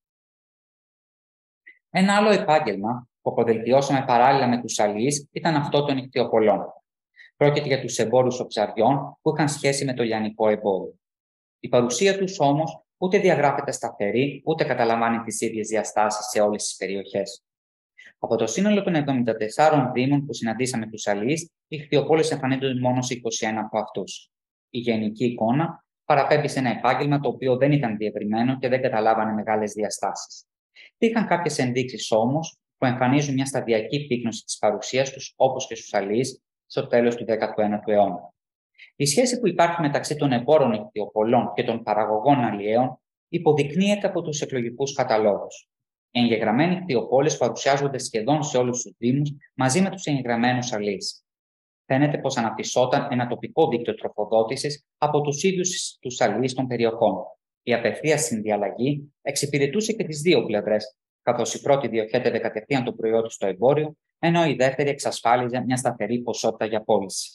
Ένα άλλο επάγγελμα που αποδελτιώσαμε παράλληλα με τους αλληλείς ήταν αυτό των ιχθυοπολών. Πρόκειται για τους εμπόρους οψαριών που είχαν σχέση με το λιανικό εμπόριο. Η παρουσία τους όμως ούτε διαγράφεται σταθερή, ούτε καταλαμβάνει τις ίδιες διαστάσεις σε όλες τις περιοχές. Από το σύνολο των εβδομήντα τεσσάρων δήμων που συναντήσαμε τους αλληλείς, οι ιχθυοπόλες εμφανίζονται μόνο σε είκοσι ένα από αυτούς. Η γενική εικόνα παραπέμπει σε ένα επάγγελμα το οποίο δεν ήταν διευρυμένο και δεν καταλάβανε μεγάλες διαστάσεις. Υπήρχαν κάποιες ενδείξεις όμως που εμφανίζουν μια σταδιακή πύκνωση της παρουσίας τους, όπως και στους αλληλείς, στο τέλος του δέκατου ένατου αιώνα. Η σχέση που υπάρχει μεταξύ των εμπόρων ιχθυοπολών και των παραγωγών αλλιέων υποδεικνύεται από τους εκλογικούς καταλόγους. Οι εγγεγραμμένοι ιχθυοπόλες παρουσιάζονται σχεδόν σε όλους τους δήμους μαζί με τους εγγεγραμμένους αλληλείς. Φαίνεται πως αναπτυσσόταν ένα τοπικό δίκτυο τροφοδότησης από τους ίδιους τους αλληλείς των περιοχών. Η απευθείας συνδιαλλαγή εξυπηρετούσε και τις δύο πλευρές, καθώς η πρώτη διοχέτευε κατευθείαν το προϊόν του στο εμπόριο, ενώ η δεύτερη εξασφάλιζε μια σταθερή ποσότητα για πώληση.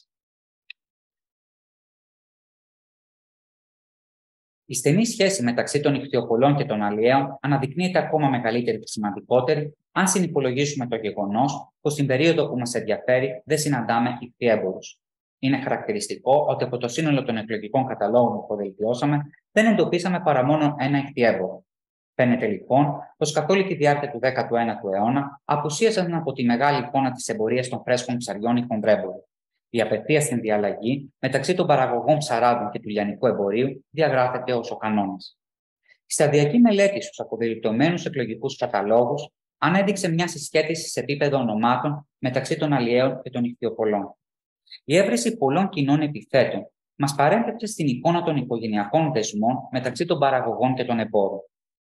Η στενή σχέση μεταξύ των ιχθυοπολών και των αλλιέων αναδεικνύεται ακόμα μεγαλύτερη και σημαντικότερη, αν συνυπολογίσουμε το γεγονός πως στην περίοδο που μας ενδιαφέρει δεν συναντάμε ιχθυέμπορους. Είναι χαρακτηριστικό ότι από το σύνολο των εκλογικών καταλόγων που αποδελτιώσαμε δεν εντοπίσαμε παρά μόνο ένα ιχθυέμπορο. Φαίνεται λοιπόν πως καθ' όλη τη διάρκεια του δέκατου ένατου αιώνα απουσίαζαν από τη μεγάλη εικόνα της εμπορίας των φρέσκων ψαριών οι χονδρέμποροι. Η απευθείας συνδιαλλαγή μεταξύ των παραγωγών ψαράδων και του λιανικού εμπορίου διαγράφεται ως ο κανόνας. Η σταδιακή μελέτη στους αποδελτιωμένους εκλογικούς καταλόγους ανέδειξε μια συσχέτιση σε επίπεδο ονομάτων μεταξύ των αλλιέων και των ιχθυοπολών. Η έβριση πολλών κοινών επιθέτων μας παρέμπεψε στην εικόνα των οικογενειακών δεσμών μεταξύ των παραγωγών και των εμπόρων.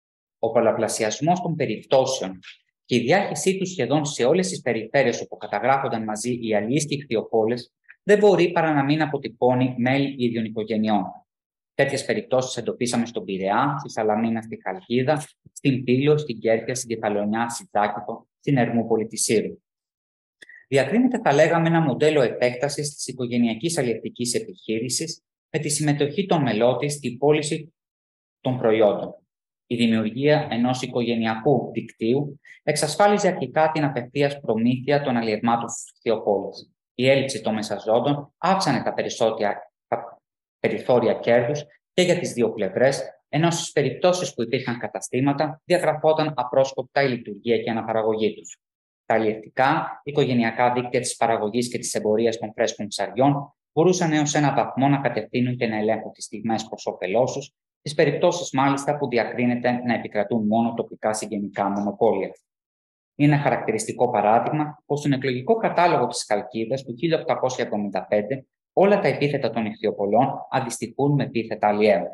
Ο πολλαπλασιασμός των περιπτώσεων και η διάχυσή του σχεδόν σε όλες τις περιφέρειες όπου καταγράφονταν μαζί οι αλληλείς και οι ιχθυοπόλες δεν μπορεί παρά να μην αποτυπώνει μέλη ίδιων οικογενειών. Τέτοιες περιπτώσεις εντοπίσαμε στον Πειραιά, στη Σαλαμίνα, στη Χαλκίδα, στην Πύλο, στην Κέρκυρα, στην Κεφαλαιονιά, στη Ζάκηθο, στην Ερμούπολη της Σύρου. Διακρίνεται, θα λέγαμε, ένα μοντέλο επέκτασης της οικογενειακής αλλιευτικής επιχείρησης με τη συμμετοχή των μελών της στην πώληση των προϊόντων. Η δημιουργία ενός οικογενειακού δικτύου εξασφάλιζε αρχικά την απευθείας προμήθεια των αλλιευμάτων στους ιχθυοπόλες. Η έλλειψη των μεσαζόντων αύξανε τα περισσότερα περιθώρια κέρδους και για τις δύο πλευρές, ενώ στις περιπτώσεις που υπήρχαν καταστήματα διαγραφόταν απρόσκοπτα η λειτουργία και η αναπαραγωγή τους. Τα αλλιευτικά, οικογενειακά δίκτυα της παραγωγής και της εμπορίας των φρέσκων ψαριών μπορούσαν έως ένα βαθμό να κατευθύνουν και να ελέγχουν τις στιγμές προς όφελός τους, στις περιπτώσεις μάλιστα που διακρίνεται να επικρατούν μόνο τοπικά συγγενικά μονοπόλια. Είναι ένα χαρακτηριστικό παράδειγμα πως στον εκλογικό κατάλογο της Χαλκίδας του χίλια οκτακόσια εβδομήντα πέντε όλα τα επίθετα των ιχθυοπολών αντιστοιχούν με επίθετα αλλιέων.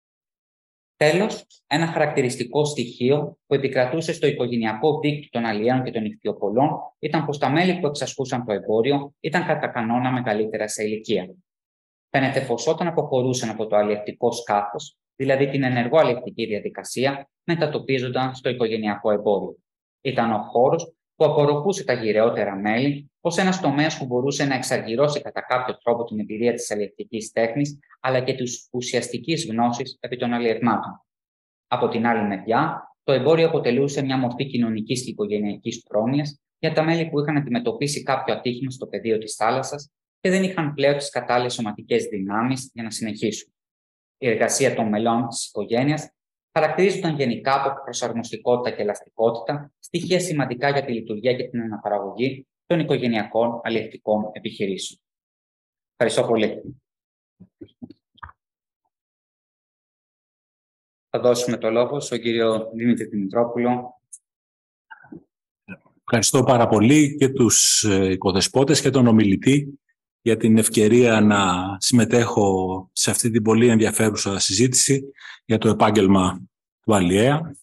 Τέλος, ένα χαρακτηριστικό στοιχείο που επικρατούσε στο οικογενειακό δίκτυο των αλλιέων και των ιχθυοπολών ήταν πως τα μέλη που εξασκούσαν το εμπόριο ήταν κατά κανόνα μεγαλύτερα σε ηλικία. Φαίνεται πως όταν αποχωρούσαν από το αλλιευτικό σκάφος, δηλαδή την ενεργό αλλιευτική διαδικασία, μετατοπίζονταν στο οικογενειακό εμπόριο. Ήταν ο χώρος που απορροφούσε τα γυραιότερα μέλη, ως ένας τομέας που μπορούσε να εξαργυρώσει κατά κάποιο τρόπο την εμπειρία της αλλιευτικής τέχνης, αλλά και της ουσιαστικής γνώσης επί των αλλιευμάτων. Από την άλλη μεριά, το εμπόριο αποτελούσε μια μορφή κοινωνικής και οικογενειακής πρόνοιας για τα μέλη που είχαν αντιμετωπίσει κάποιο ατύχημα στο πεδίο της θάλασσας και δεν είχαν πλέον τις κατάλληλες σωματικές δυνάμεις για να συνεχίσουν. Η εργασία των μελών της οικογένειας χαρακτηρίζονταν γενικά από προσαρμοστικότητα και ελαστικότητα, στοιχεία σημαντικά για τη λειτουργία και την αναπαραγωγή των οικογενειακών αλλιευτικών επιχειρήσεων. Ευχαριστώ πολύ. Θα δώσουμε το λόγο στον κύριο Δημήτρη Δημητρόπουλο. Ευχαριστώ πάρα πολύ και τους οικοδεσπότες και τον ομιλητή για την ευκαιρία να συμμετέχω σε αυτή την πολύ ενδιαφέρουσα συζήτηση για το επάγγελμα του αλλιέα.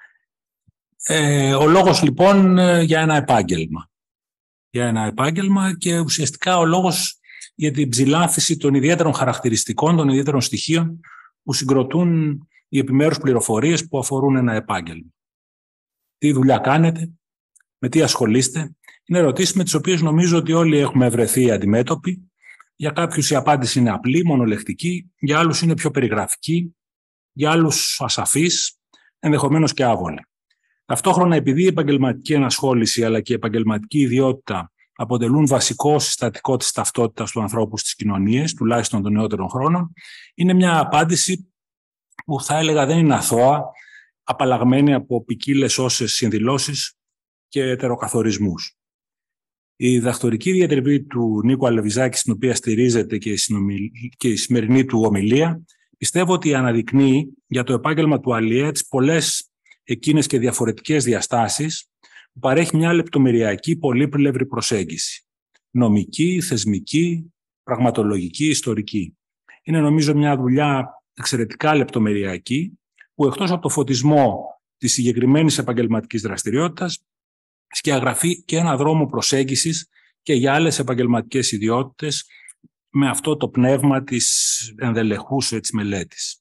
Ε, ο λόγος λοιπόν για ένα επάγγελμα. Για ένα επάγγελμα και ουσιαστικά ο λόγος για την ψηλάφιση των ιδιαίτερων χαρακτηριστικών, των ιδιαίτερων στοιχείων που συγκροτούν οι επιμέρους πληροφορίες που αφορούν ένα επάγγελμα. Τι δουλειά κάνετε, με τι ασχολείστε, είναι ερωτήσεις με τις οποίες νομίζω ότι όλοι έχουμε βρεθεί αντιμέτωποι. Για κάποιους η απάντηση είναι απλή, μονολεκτική, για άλλους είναι πιο περιγραφική, για άλλους ασαφής, ενδεχομένως και άβολη. Ταυτόχρονα, επειδή η επαγγελματική ενασχόληση αλλά και η επαγγελματική ιδιότητα αποτελούν βασικό συστατικό της ταυτότητας του ανθρώπου στις κοινωνίες, τουλάχιστον των νεότερων χρόνων, είναι μια απάντηση που θα έλεγα δεν είναι αθώα, απαλλαγμένη από ποικίλες όσες συνδηλώσεις και ετεροκαθορισμούς. Η διδακτορική διατριβή του Νίκου Αλεβιζάκη, στην οποία στηρίζεται και η, συνομιλ... και η σημερινή του ομιλία, πιστεύω ότι αναδεικνύει για το επάγγελμα του αλλιέα τις πολλές εκείνες και διαφορετικές διαστάσεις που παρέχει μια λεπτομεριακή πολύπλευρη προσέγγιση. Νομική, θεσμική, πραγματολογική, ιστορική. Είναι νομίζω μια δουλειά εξαιρετικά λεπτομεριακή που εκτός από το φωτισμό της συγκεκριμένης επαγγελματικής δραστηριότητας σκιαγραφεί και ένα δρόμο προσέγγισης και για άλλες επαγγελματικές ιδιότητες με αυτό το πνεύμα της ενδελεχούς έτσι, μελέτης.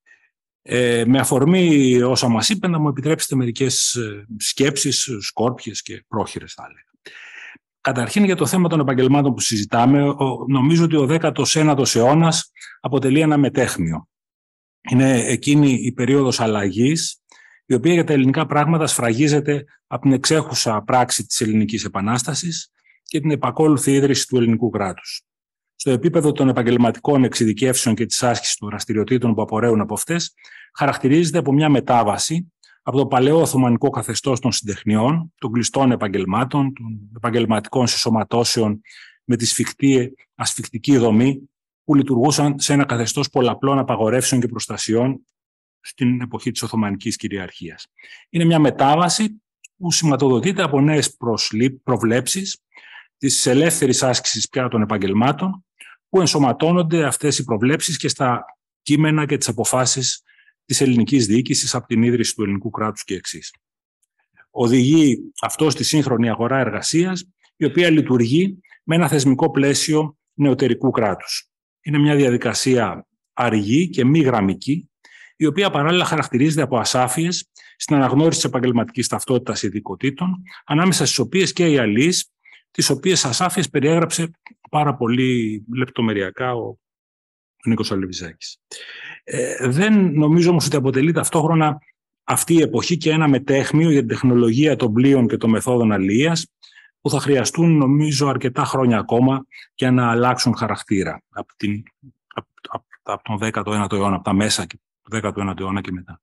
Ε, με αφορμή όσα μας είπε, να μου επιτρέψετε μερικές σκέψεις, σκόρπιες και πρόχειρες θα έλεγα. Καταρχήν για το θέμα των επαγγελμάτων που συζητάμε, νομίζω ότι ο δέκατος ένατος αιώνας αποτελεί ένα μετέχμιο. Είναι εκείνη η περίοδος αλλαγής, η οποία για τα ελληνικά πράγματα σφραγίζεται από την εξέχουσα πράξη της Ελληνικής Επανάστασης και την επακόλουθη ίδρυση του ελληνικού κράτους. Στο επίπεδο των επαγγελματικών εξειδικεύσεων και της άσκησης των δραστηριοτήτων που απορρέουν από αυτές, χαρακτηρίζεται από μια μετάβαση από το παλαιό οθωμανικό καθεστώς των συντεχνιών, των κλειστών επαγγελμάτων, των επαγγελματικών συσσωματώσεων με τη σφιχτή, ασφιχτική δομή που λειτουργούσαν σε ένα καθεστώς πολλαπλών απαγορεύσεων και προστασιών στην εποχή της Οθωμανικής κυριαρχίας. Είναι μια μετάβαση που σηματοδοτείται από νέες προβλέψεις της ελεύθερης άσκησης πια των επαγγελμάτων, που ενσωματώνονται αυτές οι προβλέψεις και στα κείμενα και τις αποφάσεις της ελληνικής διοίκησης από την ίδρυση του ελληνικού κράτους και εξής. Οδηγεί αυτό στη σύγχρονη αγορά εργασίας, η οποία λειτουργεί με ένα θεσμικό πλαίσιο νεωτερικού κράτους. Είναι μια διαδικασία αργή και μη γραμμική, η οποία παράλληλα χαρακτηρίζεται από ασάφειες στην αναγνώριση της επαγγελματικής ταυτότητας ειδικοτήτων, ανάμεσα στις οποίες και οι αλλοίς, τις οποίες ασάφειες περιέγραψε πάρα πολύ λεπτομεριακά ο Νίκος Αλεβιζάκης. Ε, δεν νομίζω όμως ότι αποτελεί ταυτόχρονα αυτή η εποχή και ένα μετέχμιο για την τεχνολογία των πλοίων και των μεθόδων αλληλείας, που θα χρειαστούν νομίζω αρκετά χρόνια ακόμα για να αλλάξουν χαρακτήρα από, την, από, από, από τον δέκατο ένατο αιώνα, από τα μέσα του δέκατου ένατου αιώνα και μετά.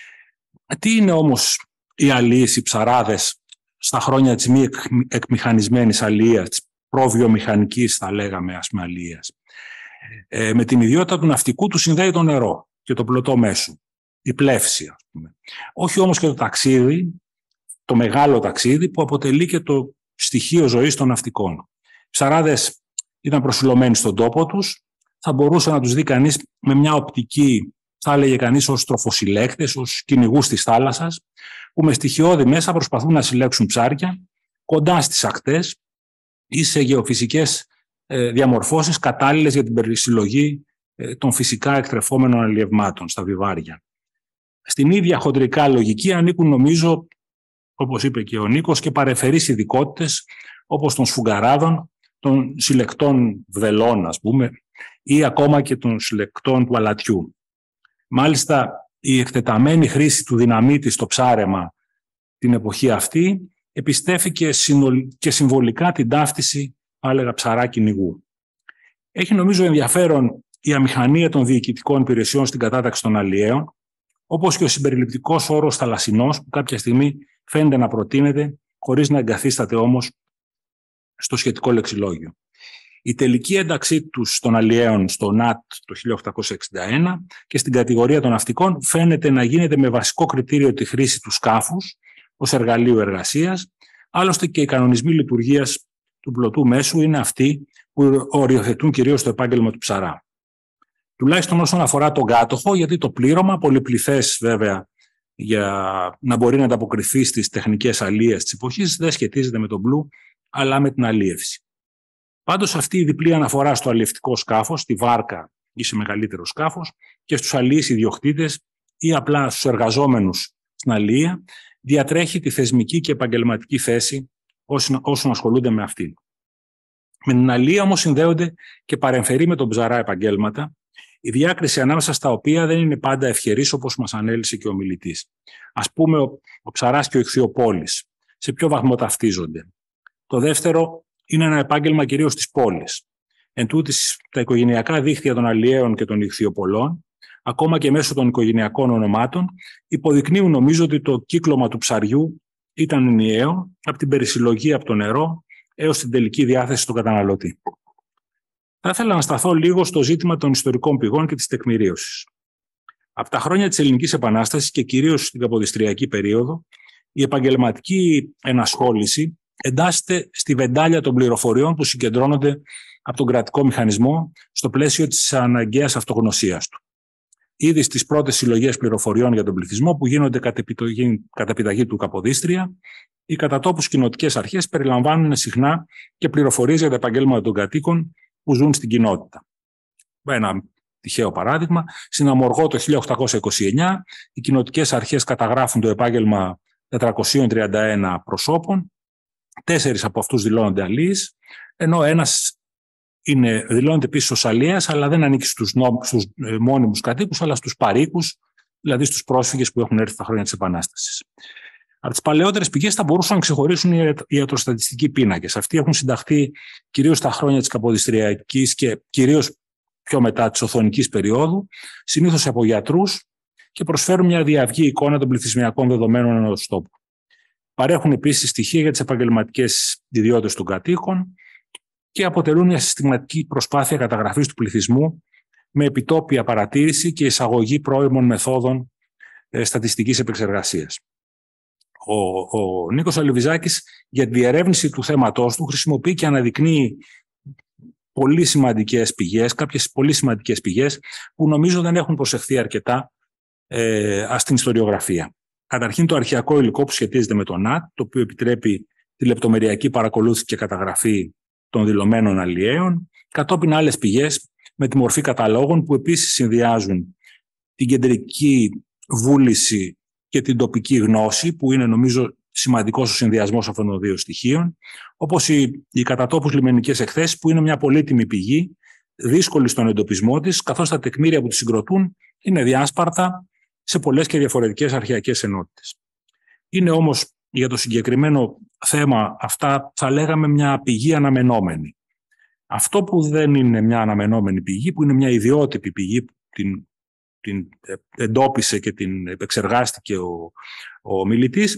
Τι είναι όμως οι αλληλείς, οι ψαράδες, στα χρόνια της μη εκμηχανισμένης αλληλείας, της προβιομηχανικής θα λέγαμε ας πούμε αλληλείας. Ε, με την ιδιότητα του ναυτικού του συνδέει το νερό και το πλωτό μέσο, η πλεύση ας πούμε. Όχι όμως και το ταξίδι, το μεγάλο ταξίδι που αποτελεί και το στοιχείο ζωής των ναυτικών. Οι ψαράδες ήταν προσιλωμένοι στον τόπο τους, θα μπορούσε να τους δει κανείς με μια οπτική, θα έλεγε κανείς ως τροφοσυλλέκτες, ως κυνηγούς της θάλασσας, που με στοιχειώδη μέσα προσπαθούν να συλλέξουν ψάρια κοντά στις ακτές ή σε γεωφυσικές ε, διαμορφώσεις κατάλληλες για την περισυλλογή ε, των φυσικά εκτρεφόμενων αλλιευμάτων στα βιβάρια. Στην ίδια χοντρικά λογική ανήκουν νομίζω, όπως είπε και ο Νίκος, και παρεφερείς ειδικότητες όπως των σφουγγαράδων, των συλλεκτών βδελών ας πούμε, ή ακόμα και των συλλεκτών του αλατιού. Μάλιστα, η εκτεταμένη χρήση του δυναμίτη στο ψάρεμα την εποχή αυτή επιστέφηκε και συμβολικά την ταύτιση, έλεγα, ψαρά κυνηγού. Έχει νομίζω ενδιαφέρον η αμηχανία των διοικητικών υπηρεσιών στην κατάταξη των αλλιέων, όπως και ο συμπεριληπτικός όρος θαλασσινός, που κάποια στιγμή φαίνεται να προτείνεται, χωρίς να εγκαθίσταται όμως στο σχετικό λεξιλόγιο. Η τελική ένταξή τους των αλλιέων στο ΝΑΤ το χίλια οκτακόσια εξήντα ένα και στην κατηγορία των ναυτικών φαίνεται να γίνεται με βασικό κριτήριο τη χρήση του σκάφους ως εργαλείο εργασίας. Άλλωστε και οι κανονισμοί λειτουργίας του πλωτού μέσου είναι αυτοί που οριοθετούν κυρίως το επάγγελμα του ψαρά. Τουλάχιστον όσον αφορά τον κάτοχο, γιατί το πλήρωμα, πολυπληθές βέβαια, για να μπορεί να ανταποκριθεί στις τεχνικές αλίες της εποχής, δεν σχετίζεται με τον πλού, αλλά με την αλίευση. Πάντως αυτή η διπλή αναφορά στο αλλιευτικό σκάφος, στη βάρκα ή σε μεγαλύτερο σκάφος, και στους αλιείς ιδιοκτήτες ή απλά στους εργαζόμενους στην αλία, διατρέχει τη θεσμική και επαγγελματική θέση όσων ασχολούνται με αυτήν. Με την αλία όμως συνδέονται και παρεμφερεί με τον ψαρά επαγγέλματα, η διάκριση ανάμεσα στα οποία δεν είναι πάντα ευχερής, όπως μας ανέλησε και ο μιλητής. Ας πούμε, ο, ο ψαράς και ο ιχθυοπόλης. Σε ποιο βαθμό ταυτίζονται? Το δεύτερο είναι ένα επάγγελμα κυρίως της πόλης. Εν τούτης, τα οικογενειακά δίκτυα των αλλιέων και των ιχθυοπολών, ακόμα και μέσω των οικογενειακών ονομάτων, υποδεικνύουν νομίζω ότι το κύκλωμα του ψαριού ήταν ενιαίο, από την περισυλλογή από το νερό έως την τελική διάθεση στον καταναλωτή. Θα ήθελα να σταθώ λίγο στο ζήτημα των ιστορικών πηγών και της τεκμηρίωσης. Από τα χρόνια της Ελληνικής Επανάστασης και κυρίως στην καποδιστριακή περίοδο, η επαγγελματική ενασχόληση εντάσσεται στη βεντάλια των πληροφοριών που συγκεντρώνονται από τον κρατικό μηχανισμό στο πλαίσιο της αναγκαίας αυτογνωσίας του. Ήδη στις πρώτες συλλογές πληροφοριών για τον πληθυσμό που γίνονται κατά επιταγή του Καποδίστρια, οι κατά τόπους κοινοτικές αρχές περιλαμβάνουν συχνά και πληροφορίες για τα επαγγέλματα των κατοίκων που ζουν στην κοινότητα. Ένα τυχαίο παράδειγμα, στην Αμοργό το χίλια οκτακόσια είκοσι εννιά, οι κοινοτικές αρχές καταγράφουν το επάγγελμα τετρακόσιων τριάντα ένα προσώπων, τέσσερις από αυτούς δηλώνονται αλίης, ενώ ένας είναι, δηλώνεται επίσης ως αλιέας, αλλά δεν ανήκει στους, νο, στους ε, μόνιμους κατοίκους, αλλά στους παροίκους, δηλαδή στους πρόσφυγες που έχουν έρθει τα χρόνια της Επανάστασης. Από τις παλαιότερες πηγές θα μπορούσαν να ξεχωρίσουν οι ιατροστατιστικοί πίνακες. Αυτοί έχουν συνταχθεί κυρίως στα χρόνια της Καποδιστριακής και κυρίως πιο μετά της Οθωνικής περίοδου, συνήθως από γιατρούς, και προσφέρουν μια διαυγή εικόνα των πληθυσμιακών δεδομένων ενός τόπου. Παρέχουν επίσης στοιχεία για τις επαγγελματικές ιδιότητες των κατοίκων και αποτελούν μια συστηματική προσπάθεια καταγραφής του πληθυσμού με επιτόπια παρατήρηση και εισαγωγή πρώιμων μεθόδων ε, στατιστικής επεξεργασίας. Ο, ο Νίκος Αλιβιζάκης για τη διερεύνηση του θέματός του χρησιμοποιεί και αναδεικνύει πολύ σημαντικές πηγές, κάποιες πολύ σημαντικές πηγές που νομίζω δεν έχουν προσεχθεί αρκετά ε, στην ιστοριογραφία. Καταρχήν το αρχαιακό υλικό που σχετίζεται με το ΝΑΤ, το οποίο επιτρέπει τη λεπτομεριακή παρακολούθηση και καταγραφή των δηλωμένων αλλιέων, κατόπιν άλλες πηγές με τη μορφή καταλόγων που επίσης συνδυάζουν την κεντρική βούληση και την τοπική γνώση, που είναι νομίζω σημαντικός ο συνδυασμός αυτών των δύο στοιχείων, όπως οι, οι κατατόπους λιμενικές εκθέσεις, που είναι μια πολύτιμη πηγή, δύσκολη στον εντοπισμό της, καθώς τα τεκμήρια που τη συγκροτούν είναι διάσπαρτα σε πολλές και διαφορετικές αρχαιακές ενότητες. Είναι όμως για το συγκεκριμένο θέμα αυτά, θα λέγαμε, μια πηγή αναμενόμενη. Αυτό που δεν είναι μια αναμενόμενη πηγή, που είναι μια ιδιότυπη πηγή, που την, την εντόπισε και την επεξεργάστηκε ο, ο μιλητής,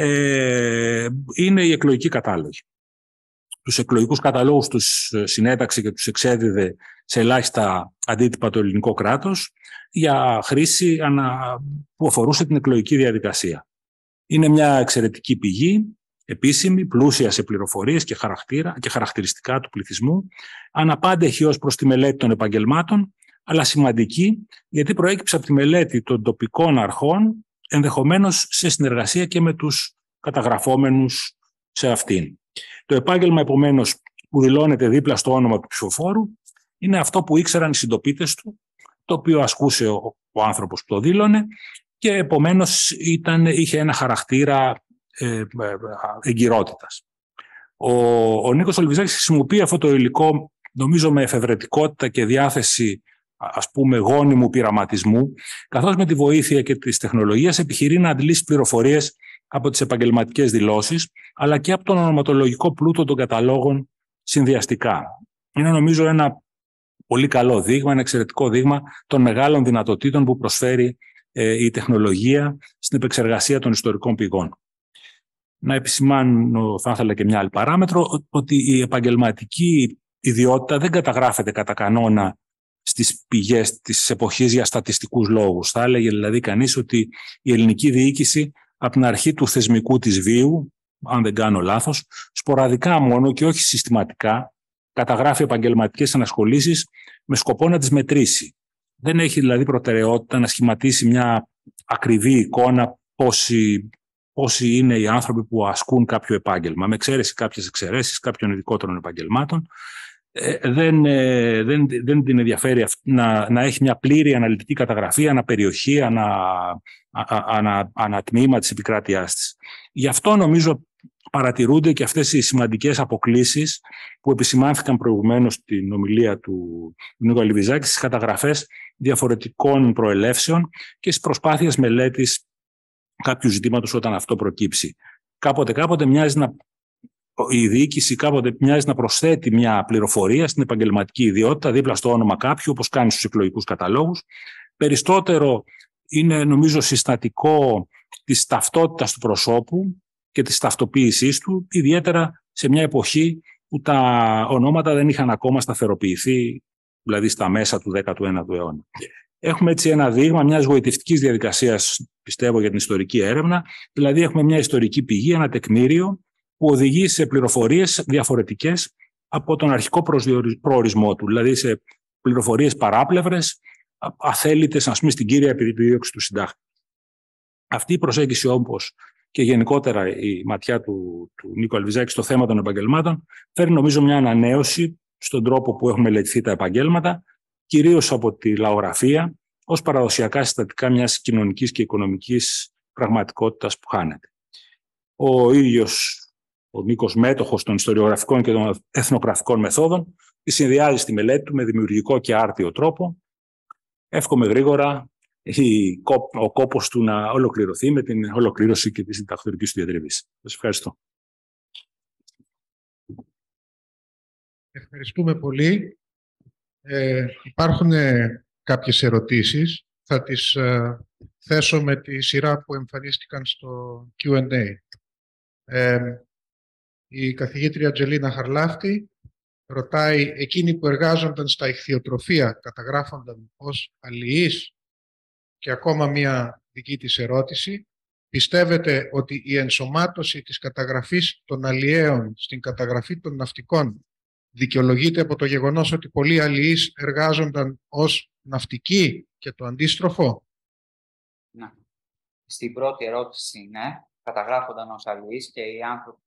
ε, είναι οι εκλογικοί κατάλογοι. Τους εκλογικούς καταλόγους τους συνέταξε και τους εξέδιδε σε ελάχιστα αντίτυπα το ελληνικό κράτος για χρήση που αφορούσε την εκλογική διαδικασία. Είναι μια εξαιρετική πηγή, επίσημη, πλούσια σε πληροφορίες και, χαρακτήρα, και χαρακτηριστικά του πληθυσμού, αναπάντεχη ως προς τη μελέτη των επαγγελμάτων, αλλά σημαντική γιατί προέκυψε από τη μελέτη των τοπικών αρχών, ενδεχομένως σε συνεργασία και με τους καταγραφόμενους σε αυτήν. Το επάγγελμα, επομένως, που δηλώνεται δίπλα στο όνομα του ψηφοφόρου, είναι αυτό που ήξεραν οι συντοπίτες του, το οποίο ασκούσε ο, ο άνθρωπος που το δήλωνε, και επομένως ήταν, είχε ένα χαρακτήρα ε, εγκυρότητας. Ο, ο Νίκος Αλιβιζάκης χρησιμοποιεί αυτό το υλικό, νομίζω, με εφευρετικότητα και διάθεση, ας πούμε, γόνιμου πειραματισμού, καθώς με τη βοήθεια και της τεχνολογίας επιχειρεί να αντλήσει πληροφορίες από τις επαγγελματικές δηλώσεις, αλλά και από τον ονοματολογικό πλούτο των καταλόγων συνδυαστικά. Είναι, νομίζω, ένα πολύ καλό δείγμα, ένα εξαιρετικό δείγμα των μεγάλων δυνατοτήτων που προσφέρει ε, η τεχνολογία στην επεξεργασία των ιστορικών πηγών. Να επισημάνω, θα ήθελα και μια άλλη παράμετρο, ότι η επαγγελματική ιδιότητα δεν καταγράφεται κατά κανόνα στις πηγές της εποχής για στατιστικούς λόγους. Θα έλεγε δηλαδή κανείς ότι η ελληνική διοίκηση από την αρχή του θεσμικού της βίου, αν δεν κάνω λάθος, σποραδικά μόνο και όχι συστηματικά, καταγράφει επαγγελματικές ανασχολήσεις με σκοπό να τις μετρήσει. Δεν έχει δηλαδή προτεραιότητα να σχηματίσει μια ακριβή εικόνα πόσοι, πόσοι είναι οι άνθρωποι που ασκούν κάποιο επάγγελμα, με εξαίρεση κάποιες εξαιρέσεις κάποιων ειδικότερων επαγγελμάτων. Ε, δεν, ε, δεν, δεν την ενδιαφέρει να, να έχει μια πλήρη αναλυτική καταγραφή αναπεριοχή, ανα, ανα, ανατμήμα της επικράτειάς της. Γι' αυτό νομίζω παρατηρούνται και αυτές οι σημαντικές αποκλίσεις που επισημάνθηκαν προηγουμένως στην ομιλία του Νίκο Αλιβιζάκη στις καταγραφές διαφορετικών προελεύσεων και στις προσπάθειες μελέτης κάποιου ζητήματος όταν αυτό προκύψει. Κάποτε κάποτε μοιάζει να, η διοίκηση κάποτε μοιάζει να προσθέτει μια πληροφορία στην επαγγελματική ιδιότητα δίπλα στο όνομα κάποιου, όπως κάνει στους εκλογικούς καταλόγους. Περισσότερο είναι νομίζω συστατικό της ταυτότητας του προσώπου και της ταυτοποίησής του, ιδιαίτερα σε μια εποχή που τα ονόματα δεν είχαν ακόμα σταθεροποιηθεί, δηλαδή στα μέσα του δέκατου ένατου αιώνα. Έχουμε έτσι ένα δείγμα μιας γοητευτικής διαδικασίας, πιστεύω, για την ιστορική έρευνα, δηλαδή έχουμε μια ιστορική πηγή, ένα τεκμήριο που οδηγεί σε πληροφορίες διαφορετικές από τον αρχικό προορισμό του, δηλαδή σε πληροφορίες παράπλευρες, αθέλητες, ας πούμε, στην κύρια επιδίωξη του συντάκτη. Αυτή η προσέγγιση, όπως και γενικότερα η ματιά του, του Νίκο Αλβιζάκη στο θέμα των επαγγελμάτων, φέρνει νομίζω μια ανανέωση στον τρόπο που έχουν μελετηθεί τα επαγγέλματα, κυρίως από τη λαογραφία, ως παραδοσιακά συστατικά μιας κοινωνικής και οικονομικής πραγματικότητας που χάνεται. Ο ίδιος ο Νίκος, μέτοχος των ιστοριογραφικών και των εθνογραφικών μεθόδων, τη συνδυάζει στη μελέτη του με δημιουργικό και άρτιο τρόπο. Εύχομαι γρήγορα ο κόπος του να ολοκληρωθεί με την ολοκλήρωση και τη συντακτορική του διατριβής. Σας ευχαριστώ. Ευχαριστούμε πολύ. Ε, υπάρχουν ε, κάποιες ερωτήσεις. Θα τις ε, θέσω με τη σειρά που εμφανίστηκαν στο κιου εντ έι. Ε, η καθηγήτρια Τζελίνα Χαρλάφτη ρωτάει, εκείνοι που εργάζονταν στα ιχθυοτροφία καταγράφονταν ως αλληλείς? Και ακόμα μία δική της ερώτηση. Πιστεύετε ότι η ενσωμάτωση της καταγραφής των αλλιέων στην καταγραφή των ναυτικών δικαιολογείται από το γεγονός ότι πολλοί αλλιείς εργάζονταν ως ναυτικοί και το αντίστροφο? Ναι. Στην πρώτη ερώτηση, ναι, καταγράφονταν ως αλλιείς και οι άνθρωποι...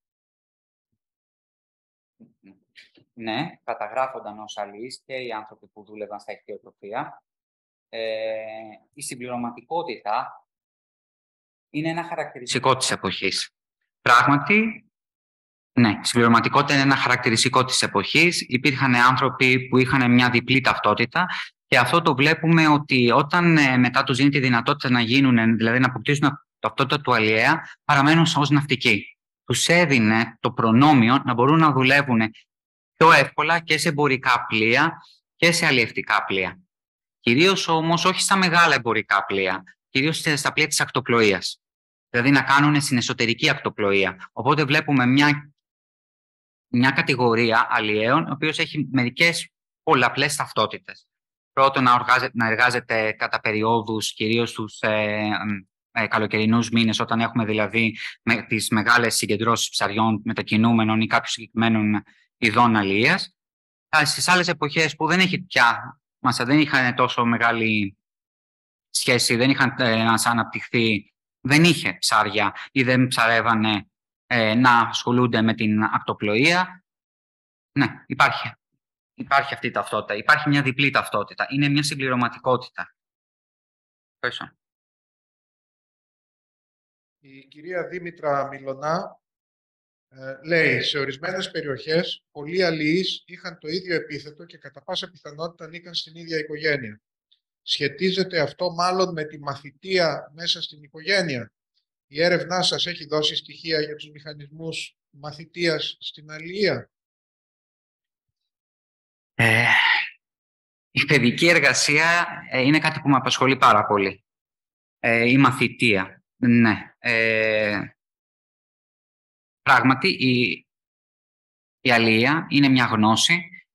Ναι, καταγράφονταν ως αλλιείς και οι άνθρωποι που δούλευαν στα ιχθυοτροφία. Ε, η συμπληρωματικότητα είναι ένα χαρακτηριστικό της εποχής. Πράγματι, ναι, η συμπληρωματικότητα είναι ένα χαρακτηριστικό της εποχής. Υπήρχαν άνθρωποι που είχαν μια διπλή ταυτότητα και αυτό το βλέπουμε ότι όταν ε, μετά τους δίνει τη δυνατότητα να γίνουν, δηλαδή να αποκτήσουν την ταυτότητα του αλλιέα, παραμένουν ως ναυτικοί. Τους έδινε το προνόμιο να μπορούν να δουλεύουν πιο εύκολα και σε εμπορικά πλοία και σε αλλιευτικά πλοία. Κυρίως όμως όχι στα μεγάλα εμπορικά πλοία, κυρίως στα πλοία της ακτοπλοείας. Δηλαδή να κάνουν στην εσωτερική ακτοπλοεία. Οπότε βλέπουμε μια, μια κατηγορία αλλιέων, ο οποίος έχει μερικές πολλαπλές ταυτότητες. Πρώτον, να, οργάζεται, να εργάζεται κατά περιόδους, κυρίως στους ε, ε, καλοκαιρινούς μήνες, όταν έχουμε δηλαδή με, τις μεγάλες συγκεντρώσεις ψαριών μετακινούμενων ή κάποιων συγκεκριμένων ειδών αλλιείας. Στις άλλες εποχές που δεν έχει πια Μάσα δεν είχαν τόσο μεγάλη σχέση, δεν είχαν ε, να αναπτυχθεί, δεν είχε ψάρια ή δεν ψαρεύανε ε, να ασχολούνται με την ακτοπλοεία. Ναι, υπάρχει. Υπάρχει αυτή η ταυτότητα. Υπάρχει μια διπλή ταυτότητα. Είναι μια συμπληρωματικότητα. Ευχαριστώ. Η κυρία Δήμητρα Μιλωνά ε, λέει, σε ορισμένες περιοχές πολλοί αλλιείς είχαν το ίδιο επίθετο και κατά πάσα πιθανότητα ανήκαν στην ίδια οικογένεια. Σχετίζεται αυτό μάλλον με τη μαθητεία μέσα στην οικογένεια? Η έρευνά σας έχει δώσει στοιχεία για τους μηχανισμούς μαθητείας στην αλληλεία? Ε, η παιδική εργασία ε, είναι κάτι που με απασχολεί πάρα πολύ. Ε, η μαθητεία. Ναι. Ε, πράγματι, η, η αλληλεία είναι μια γνώση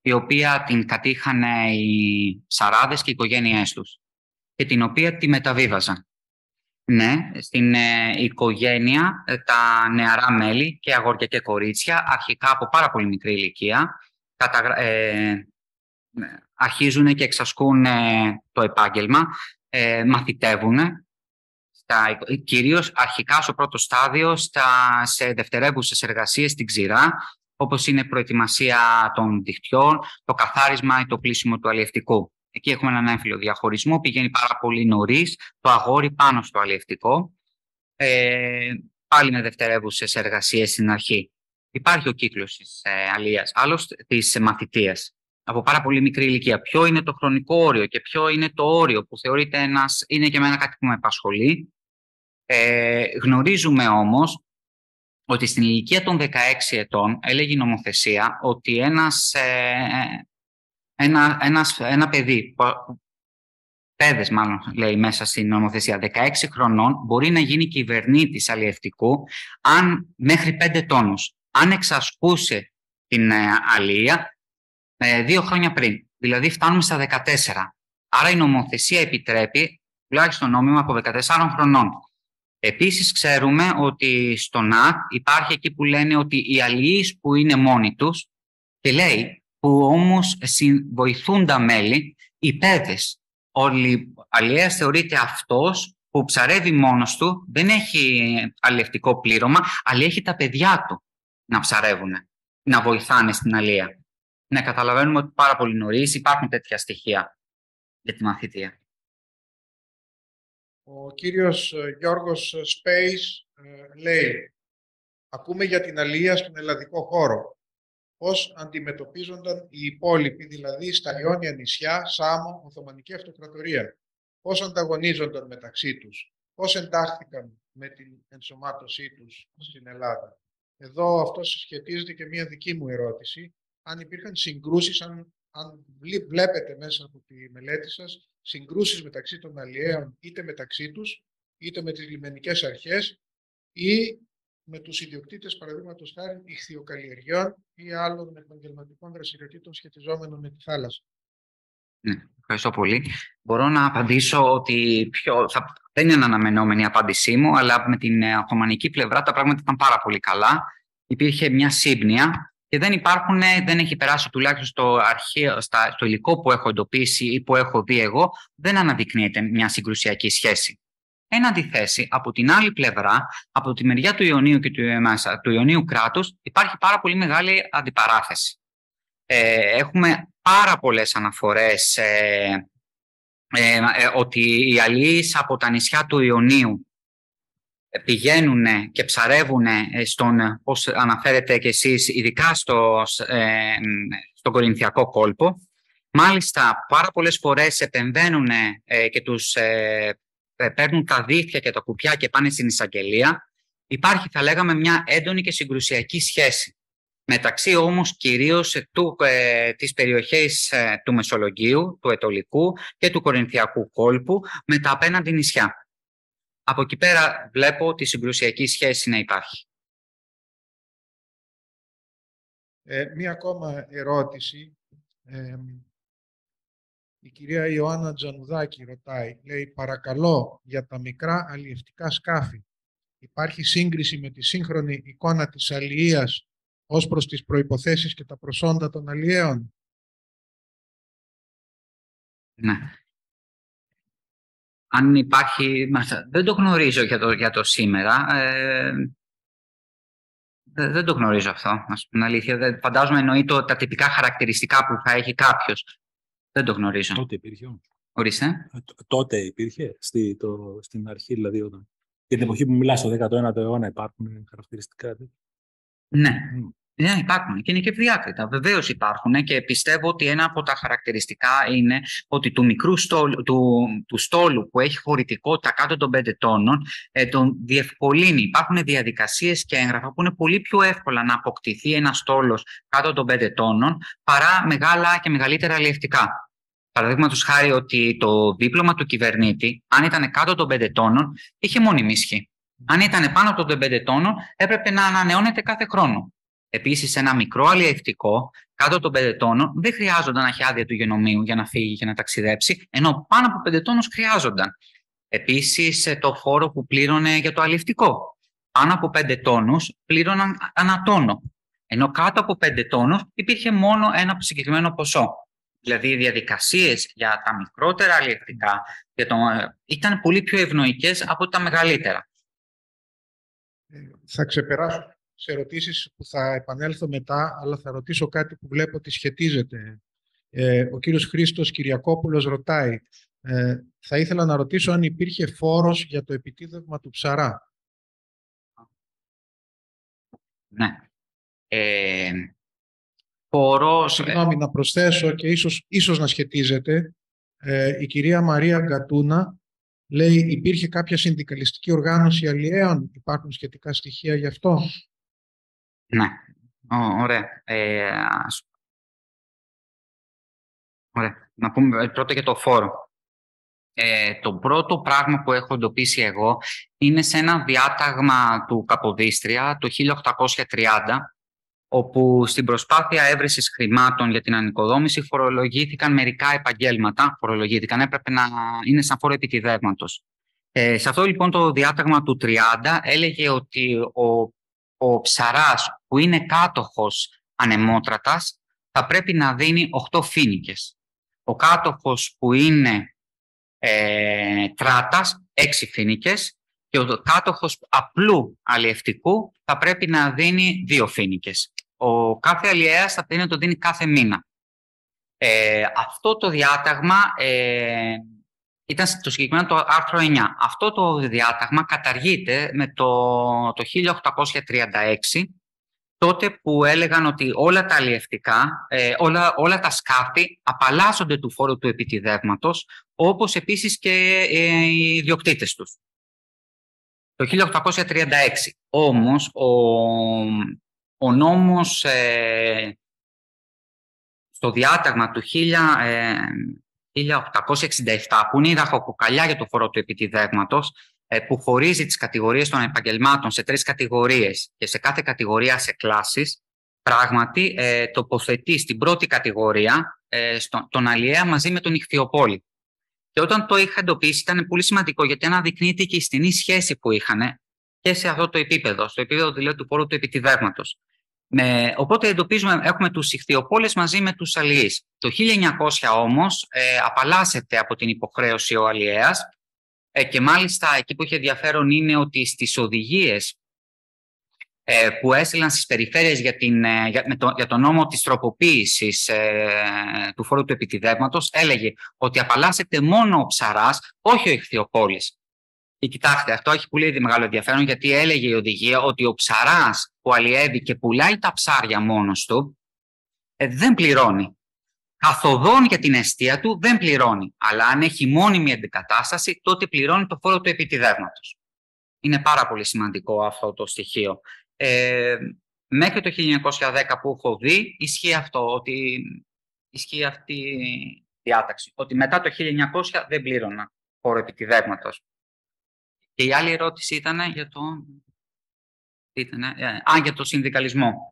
η οποία την κατήχαν οι Σαράδες και οι οικογένειές τους και την οποία τη μεταβίβαζαν. Ναι, στην ε, οικογένεια ε, τα νεαρά μέλη και αγόρια και κορίτσια, αρχικά από πάρα πολύ μικρή ηλικία, καταγρα... ε, αρχίζουν και εξασκούν ε, το επάγγελμα, ε, μαθητεύουν, στα, κυρίως αρχικά στο πρώτο στάδιο στα, σε δευτερεύουσες εργασίες στην ξηρά, όπως είναι προετοιμασία των δικτυών, το καθάρισμα ή το πλύσιμο του αλλιευτικού. Εκεί έχουμε έναν έμφυλο διαχωρισμό, πηγαίνει πάρα πολύ νωρίς το αγόρι πάνω στο αλλιευτικό, ε, πάλι με δευτερεύουσες εργασίες στην αρχή. Υπάρχει ο κύκλος της ε, αλίας, άλλος της μαθητείας, από πάρα πολύ μικρή ηλικία. Ποιο είναι το χρονικό όριο και ποιο είναι το όριο που θεωρείται ένας, είναι και εμένα κάτι που με απασχολεί. Ε, γνωρίζουμε όμως ότι στην ηλικία των δεκαέξι ετών έλεγε η νομοθεσία ότι ένας, ε, ένα, ένας, ένα παιδί, παιδες μάλλον λέει μέσα στην νομοθεσία, δεκαέξι χρονών μπορεί να γίνει κυβερνήτης αλλιευτικού αν, μέχρι πέντε τόνους, αν εξασκούσε την ε, αλία ε, δύο χρόνια πριν. Δηλαδή φτάνουμε στα δεκατέσσερα. Άρα η νομοθεσία επιτρέπει τουλάχιστον νόμιμα από δεκατεσσάρων χρονών. Επίσης ξέρουμε ότι στο ΝΑΤ υπάρχει εκεί που λένε ότι οι αλληλείς που είναι μόνοι τους και λέει που όμως βοηθούν τα μέλη, οι παιδες. Ο αλληλέας θεωρείται αυτός που ψαρεύει μόνος του, δεν έχει αλλιευτικό πλήρωμα, αλλά έχει τα παιδιά του να ψαρεύουν, να βοηθάνε στην αλία. Να καταλαβαίνουμε ότι πάρα πολύ νωρίς υπάρχουν τέτοια στοιχεία για τη μαθητεία. Ο κύριος Γιώργος Σπέις ε, λέει, ακούμε για την αλία στον ελλαδικό χώρο. Πώς αντιμετωπίζονταν οι υπόλοιποι, δηλαδή στα Ιόνια νησιά, Σάμο, Οθωμανική Αυτοκρατορία. Πώς ανταγωνίζονταν μεταξύ τους. Πώς εντάχθηκαν με την ενσωμάτωσή τους στην Ελλάδα. Εδώ αυτό συσχετίζεται και μια δική μου ερώτηση. Αν υπήρχαν συγκρούσεις, αν, αν βλέπετε μέσα από τη μελέτη σας, συγκρούσεις μεταξύ των αλλιέων είτε μεταξύ τους, είτε με τις λιμενικές αρχές ή με τους ιδιοκτήτες, παραδείγματος χάρη, ιχθυοκαλλιεργειών ή άλλων επαγγελματικών δραστηριοτήτων σχετιζόμενων με τη θάλασσα. Ναι, ευχαριστώ πολύ. Μπορώ να απαντήσω ότι πιο, θα, δεν είναι αναμενόμενη η απάντησή μου, αλλά με την οθωμανική πλευρά τα πράγματα ήταν πάρα πολύ καλά. Υπήρχε μια σύμπνοια και δεν υπάρχουν, δεν έχει περάσει τουλάχιστον στο, αρχαίο, στα, στο υλικό που έχω εντοπίσει ή που έχω δει εγώ, δεν αναδεικνύεται μια συγκρουσιακή σχέση. Εν αντιθέσει, από την άλλη πλευρά, από τη μεριά του Ιωνίου και του, του Ιωνίου κράτους, υπάρχει πάρα πολύ μεγάλη αντιπαράθεση. Ε, έχουμε πάρα πολλές αναφορές ε, ε, ε, ότι οι αλληλείς από τα νησιά του Ιωνίου πηγαίνουν και ψαρεύουν στον, όπως αναφέρετε και εσείς, ειδικά στο, ε, στον Κορινθιακό κόλπο. Μάλιστα, πάρα πολλές φορές επεμβαίνουν ε, και τους ε, παίρνουν τα δίχτυα και τα κουπιά και πάνε στην εισαγγελία. Υπάρχει, θα λέγαμε, μια έντονη και συγκρουσιακή σχέση. Μεταξύ όμως κυρίως του, ε, της περιοχής ε, του Μεσολογγίου, του Αιτωλικού και του Κορινθιακού κόλπου με τα απέναντι νησιά. Από εκεί πέρα βλέπω τη συγκρουσιακή σχέση να υπάρχει. Ε, μία ακόμα ερώτηση. Ε, η κυρία Ιωάννα Τζανουδάκη ρωτάει, λέει, παρακαλώ για τα μικρά αλλιευτικά σκάφη. Υπάρχει σύγκριση με τη σύγχρονη εικόνα της αλλιείας ως προς τις προϋποθέσεις και τα προσόντα των αλλιέων? Ναι. Αν υπάρχει, δεν το γνωρίζω για το, για το σήμερα. Ε, δεν, δεν το γνωρίζω αυτό, να σου πω την αλήθεια. Δεν, φαντάζομαι εννοεί το, τα τυπικά χαρακτηριστικά που θα έχει κάποιος. Δεν το γνωρίζω. Τότε υπήρχε. Ορίστε. Ε, τότε υπήρχε, στη, το, στην αρχή δηλαδή, όταν... για την εποχή που μιλάς, στο δέκατο ένατο αιώνα υπάρχουν χαρακτηριστικά. Ναι. Mm. Ναι, υπάρχουν και είναι και ευδιάκριτα. Βεβαίως υπάρχουν και πιστεύω ότι ένα από τα χαρακτηριστικά είναι ότι του μικρού στόλου, του, του στόλου που έχει χωρητικότητα κάτω των πέντε τόνων ε, τον διευκολύνει. Υπάρχουν διαδικασίες και έγγραφα που είναι πολύ πιο εύκολα να αποκτηθεί ένα στόλος κάτω των πέντε τόνων παρά μεγάλα και μεγαλύτερα αλλιευτικά. Παραδείγματος χάρη ότι το δίπλωμα του κυβερνήτη, αν ήταν κάτω των πέντε τόνων, είχε μόνιμη ισχύ. Αν ήταν πάνω από των πέντε τόνων, έπρεπε να ανανεώνεται κάθε χρόνο. Επίσης, ένα μικρό αλλιευτικό κάτω των πέντε τόνων δεν χρειάζονταν να έχει άδεια του υγειονομείου για να φύγει και να ταξιδέψει, ενώ πάνω από πέντε τόνους χρειάζονταν. Επίσης, το φόρο που πλήρωνε για το αλλιευτικό. Πάνω από πέντε τόνους πλήρωναν ανά τόνο, ενώ κάτω από πέντε τόνους υπήρχε μόνο ένα συγκεκριμένο ποσό. Δηλαδή, οι διαδικασίες για τα μικρότερα αλλιευτικά για το, ήταν πολύ πιο ευνοϊκές από τα μεγαλύτερα. Θα ξεπεράσω σε ερωτήσεις που θα επανέλθω μετά, αλλά θα ρωτήσω κάτι που βλέπω ότι σχετίζεται. Ε, ο κύριος Χρήστος Κυριακόπουλος ρωτάει, ε, θα ήθελα να ρωτήσω αν υπήρχε φόρος για το επιτίδευμα του ψαρά. Ναι. Ε, φόρος... Συγγνώμη, να προσθέσω και ίσως, ίσως να σχετίζεται. Ε, η κυρία Μαρία Γκατούνα λέει, υπήρχε κάποια συνδικαλιστική οργάνωση αλλιέων, υπάρχουν σχετικά στοιχεία γι' αυτό. Ναι, Ω, ωραία. Ε, ας... ωραία. Να πούμε πρώτα για το φόρο. Ε, το πρώτο πράγμα που έχω εντοπίσει εγώ είναι σε ένα διάταγμα του Καποδίστρια το χίλια οκτακόσια τριάντα, όπου στην προσπάθεια έβρεσης χρημάτων για την ανοικοδόμηση φορολογήθηκαν μερικά επαγγέλματα, φορολογήθηκαν, έπρεπε να είναι σαν φόρο επιτιδεύματος. Ε, σε αυτό λοιπόν το διάταγμα του τριάντα έλεγε ότι ο, ο ψαράς που είναι κάτοχος ανεμότρατας θα πρέπει να δίνει οκτώ φοίνικες. Ο κάτοχος που είναι ε, τράτας, έξι φοίνικες, και ο κάτοχος απλού αλλιευτικού θα πρέπει να δίνει δύο φοίνικες. Ο κάθε αλλιέας θα πρέπει να το δίνει κάθε μήνα. Ε, αυτό το διάταγμα ε, ήταν το συγκεκριμένο το άρθρο εννιά. Αυτό το διάταγμα καταργείται με το, το χίλια οκτακόσια τριάντα έξι, τότε που έλεγαν ότι όλα τα αλλιευτικά, ε, όλα, όλα τα σκάφη απαλλάσσονται του φόρου του επιτιδεύματος, όπως επίσης και ε, οι ιδιοκτήτες τους. Το χίλια οκτακόσια τριάντα έξι. Όμως, ο, ο νόμος ε, στο διάταγμα του χίλια οκτακόσια εξήντα επτά, που είναι η ραχοκοκαλιά για το φόρο του επιτιδεύματος, ε, που χωρίζει τις κατηγορίες των επαγγελμάτων σε τρεις κατηγορίες και σε κάθε κατηγορία σε κλάσεις, πράγματι ε, τοποθετεί στην πρώτη κατηγορία ε, στο, τον αλλιέα μαζί με τον ιχθυοπόλη. Και όταν το είχα εντοπίσει ήταν πολύ σημαντικό, γιατί αναδεικνύεται και η στενή σχέση που είχαν και σε αυτό το επίπεδο, στο επίπεδο δηλαδή του φόρου του επιτιδεύματος. Με, οπότε εντοπίζουμε, έχουμε τους ιχθυοπόλες μαζί με τους αλλιείς. Το χίλια εννιακόσια όμως ε, απαλλάσσεται από την υποχρέωση ο αλλιέας ε, και μάλιστα εκεί που έχει ενδιαφέρον είναι ότι στις οδηγίες ε, που έστειλαν στις περιφέρειες για, την, ε, για, με το, για τον νόμο της τροποποίησης ε, του φόρου του επιτιδεύματος έλεγε ότι απαλλάσσεται μόνο ο ψαράς, όχι ο ιχθυοπόλης. Και κοιτάξτε, αυτό έχει πολύ μεγάλο ενδιαφέρον, γιατί έλεγε η οδηγία ότι ο ψαράς που αλλιεύει και πουλάει τα ψάρια μόνος του ε, δεν πληρώνει. Καθοδόν για την εστία του δεν πληρώνει. Αλλά αν έχει μόνιμη αντικατάσταση, τότε πληρώνει το φόρο του επιτιδεύματος. Είναι πάρα πολύ σημαντικό αυτό το στοιχείο. Ε, μέχρι το χίλια εννιακόσια δέκα που έχω δει, ισχύει αυτό, ότι ισχύει αυτή η διάταξη. Ότι μετά το χίλια εννιακόσια δεν πλήρωνα φόρο επιτιδεύματος. Και η άλλη ερώτηση ήταν για το, ήτανε, α, για το συνδικαλισμό.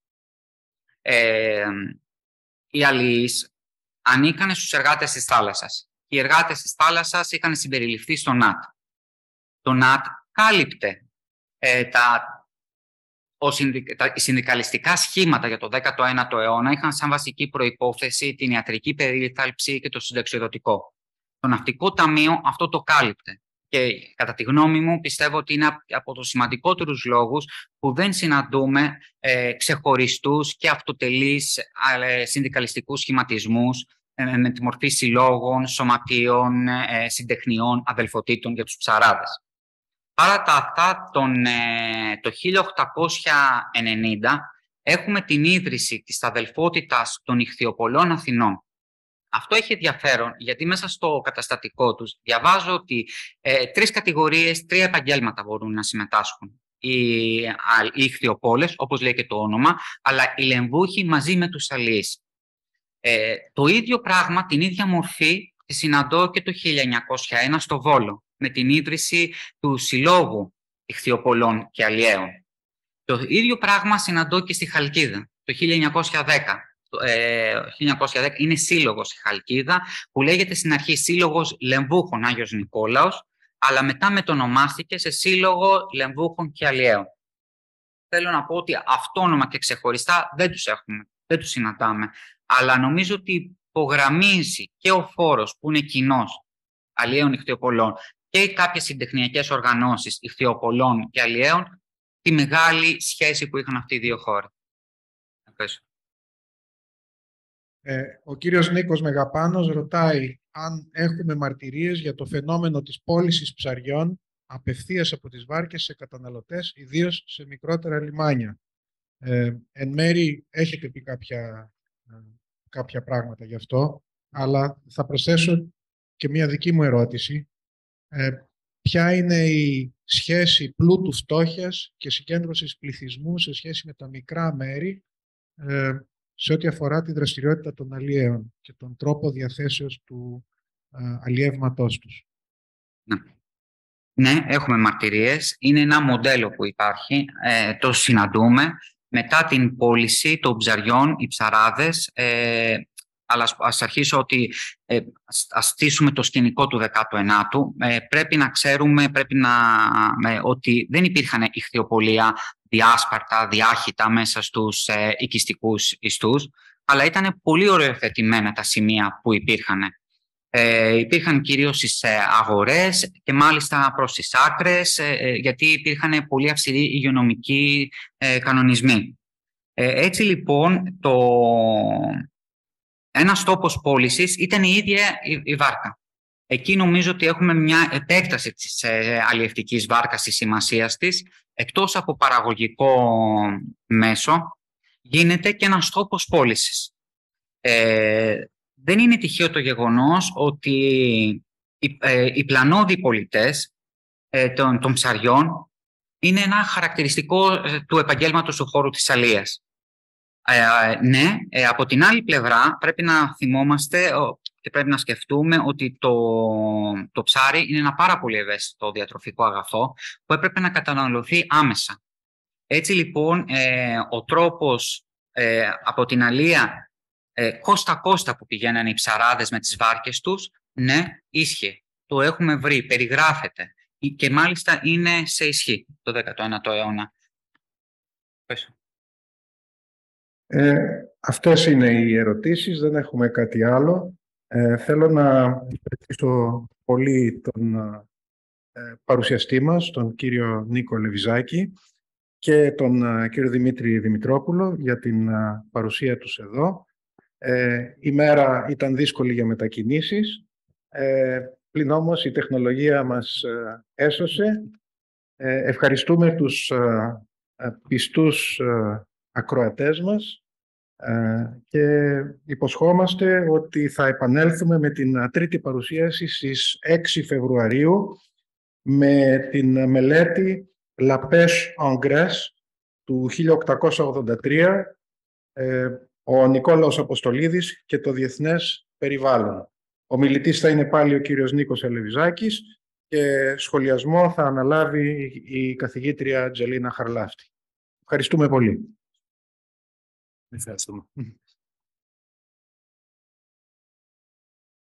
Ε, οι αλλιείς ανήκαν στους εργάτες της θάλασσας. Οι εργάτες της θάλασσας είχαν συμπεριληφθεί στο ΝΑΤ. Το ΝΑΤ κάλυπτε ε, τα, ο συνδικ, τα συνδικαλιστικά σχήματα για το δέκατο ένατο αιώνα, είχαν σαν βασική προϋπόθεση την ιατρική περίθαλψη και το συνταξιοδοτικό. Το Ναυτικό Ταμείο αυτό το κάλυπτε. Και κατά τη γνώμη μου πιστεύω ότι είναι από τους σημαντικότερους λόγους που δεν συναντούμε ε, ξεχωριστούς και αυτοτελείς ε, συνδικαλιστικούς σχηματισμούς ε, με τη μορφή συλλόγων, σωματείων, ε, συντεχνιών, αδελφοτήτων για τους ψαράδες. Άρα τα αυτά τον, ε, το χίλια οκτακόσια ενενήντα έχουμε την ίδρυση της αδελφότητας των ιχθυοπολών Αθηνών. Αυτό έχει ενδιαφέρον, γιατί μέσα στο καταστατικό τους διαβάζω ότι ε, τρεις κατηγορίες, τρία επαγγέλματα μπορούν να συμμετάσχουν. Οι, οι ιχθυοπόλες, όπως λέει και το όνομα, αλλά οι λεμβούχοι μαζί με τους αλλιείς. Ε, το ίδιο πράγμα, την ίδια μορφή, τη συναντώ και το χίλια εννιακόσια ένα στο Βόλο, με την ίδρυση του Συλλόγου Ιχθυοπολών και Αλλιέων. Το ίδιο πράγμα συναντώ και στη Χαλκίδα το χίλια εννιακόσια δέκα. Ε, χίλια εννιακόσια δέκα είναι σύλλογος η Χαλκίδα, που λέγεται στην αρχή Σύλλογος Λεμβούχων Άγιος Νικόλαος, αλλά μετά μετονομάστηκε σε Σύλλογο Λεμβούχων και Αλλιέων. Θέλω να πω ότι αυτόνομα και ξεχωριστά δεν τους έχουμε, δεν τους συναντάμε, αλλά νομίζω ότι υπογραμμίζει και ο φόρος που είναι κοινός αλλιέων ιχθυοπολών και κάποιες συντεχνιακές οργανώσεις ιχθυοπολών και αλλιέων, τη μεγάλη σχέση που είχαν αυτοί οι δύο χώροι. Ευχαριστώ. Ε, ο κύριος Νίκος Μεγαπάνος ρωτάει αν έχουμε μαρτυρίες για το φαινόμενο της πώλησης ψαριών απευθείας από τις βάρκες σε καταναλωτές, ιδίως σε μικρότερα λιμάνια. Ε, εν μέρει έχετε πει κάποια, κάποια πράγματα γι' αυτό, αλλά θα προσθέσω και μία δική μου ερώτηση. Ε, ποια είναι η σχέση πλούτου φτώχειας και συγκέντρωσης πληθυσμού σε σχέση με τα μικρά μέρη, ε, σε ό,τι αφορά τη δραστηριότητα των αλλιέων και τον τρόπο διαθέσεως του ε, αλλιεύματός τους. Ναι. Ναι, έχουμε μαρτυρίες. Είναι ένα μοντέλο που υπάρχει. Ε, το συναντούμε. Μετά την πώληση των ψαριών, οι ψαράδες, ε, αλλά ας αρχίσω ότι ε, ας στήσουμε το σκηνικό του δέκατου ενάτου. Ε, πρέπει να ξέρουμε πρέπει να, ε, ότι δεν υπήρχαν ιχθυοπολία διάσπαρτα, διάχυτα μέσα στους ε, οικιστικούς ιστούς, αλλά ήταν πολύ οριοθετημένα τα σημεία που υπήρχαν. Ε, υπήρχαν κυρίως στις ε, αγορές και μάλιστα προς τις άκρες, ε, γιατί υπήρχαν πολύ αυστηροί υγειονομικοί ε, κανονισμοί. Ε, έτσι λοιπόν, το... ένας τόπος πώλησης ήταν η ίδια η, η βάρκα. Εκεί νομίζω ότι έχουμε μια επέκταση της ε, αλλιευτικής βάρκας, της σημασίας της, εκτός από παραγωγικό μέσο, γίνεται και ένας τόπος πώλησης. Ε, δεν είναι τυχαίο το γεγονός ότι οι, ε, οι πλανώδοι πολιτές ε, των, των ψαριών είναι ένα χαρακτηριστικό ε, του επαγγέλματος του χώρου της αλίας. Ε, ναι, ε, από την άλλη πλευρά πρέπει να θυμόμαστε και πρέπει να σκεφτούμε ότι το, το ψάρι είναι ένα πάρα πολύ ευαίσθητο διατροφικό αγαθό που έπρεπε να καταναλωθεί άμεσα. Έτσι λοιπόν, ε, ο τρόπος ε, από την αλία ε, κόστα-κόστα που πηγαίνανε οι ψαράδες με τις βάρκες τους, ναι, ίσχυε. Το έχουμε βρει, περιγράφεται και μάλιστα είναι σε ισχύ το δέκατο ένατο αιώνα. Ε, αυτές είναι οι ερωτήσεις, δεν έχουμε κάτι άλλο. Ε, θέλω να ευχαριστήσω πολύ τον ε, παρουσιαστή μας, τον κύριο Νίκο Λεβιζάκη και τον ε, κύριο Δημήτρη Δημητρόπουλο για την ε, παρουσία τους εδώ. Ε, η μέρα ήταν δύσκολη για μετακινήσεις, ε, πλην όμως η τεχνολογία μας ε, έσωσε. Ε, ευχαριστούμε τους ε, ε, πιστούς ε, ακροατές μας ε, και υποσχόμαστε ότι θα επανέλθουμε με την τρίτη παρουσίαση στις έξι Φεβρουαρίου με την μελέτη La Pêche en Grèce του χίλια οκτακόσια ογδόντα τρία, ε, ο Νικόλαος Αποστολίδης και το Διεθνές Περιβάλλον. Ο μιλητής θα είναι πάλι ο κύριος Νίκος Λεβιζάκης και σχολιασμό θα αναλάβει η καθηγήτρια Τζελίνα Χαρλάφτη. Ευχαριστούμε πολύ. Ευχαριστούμε.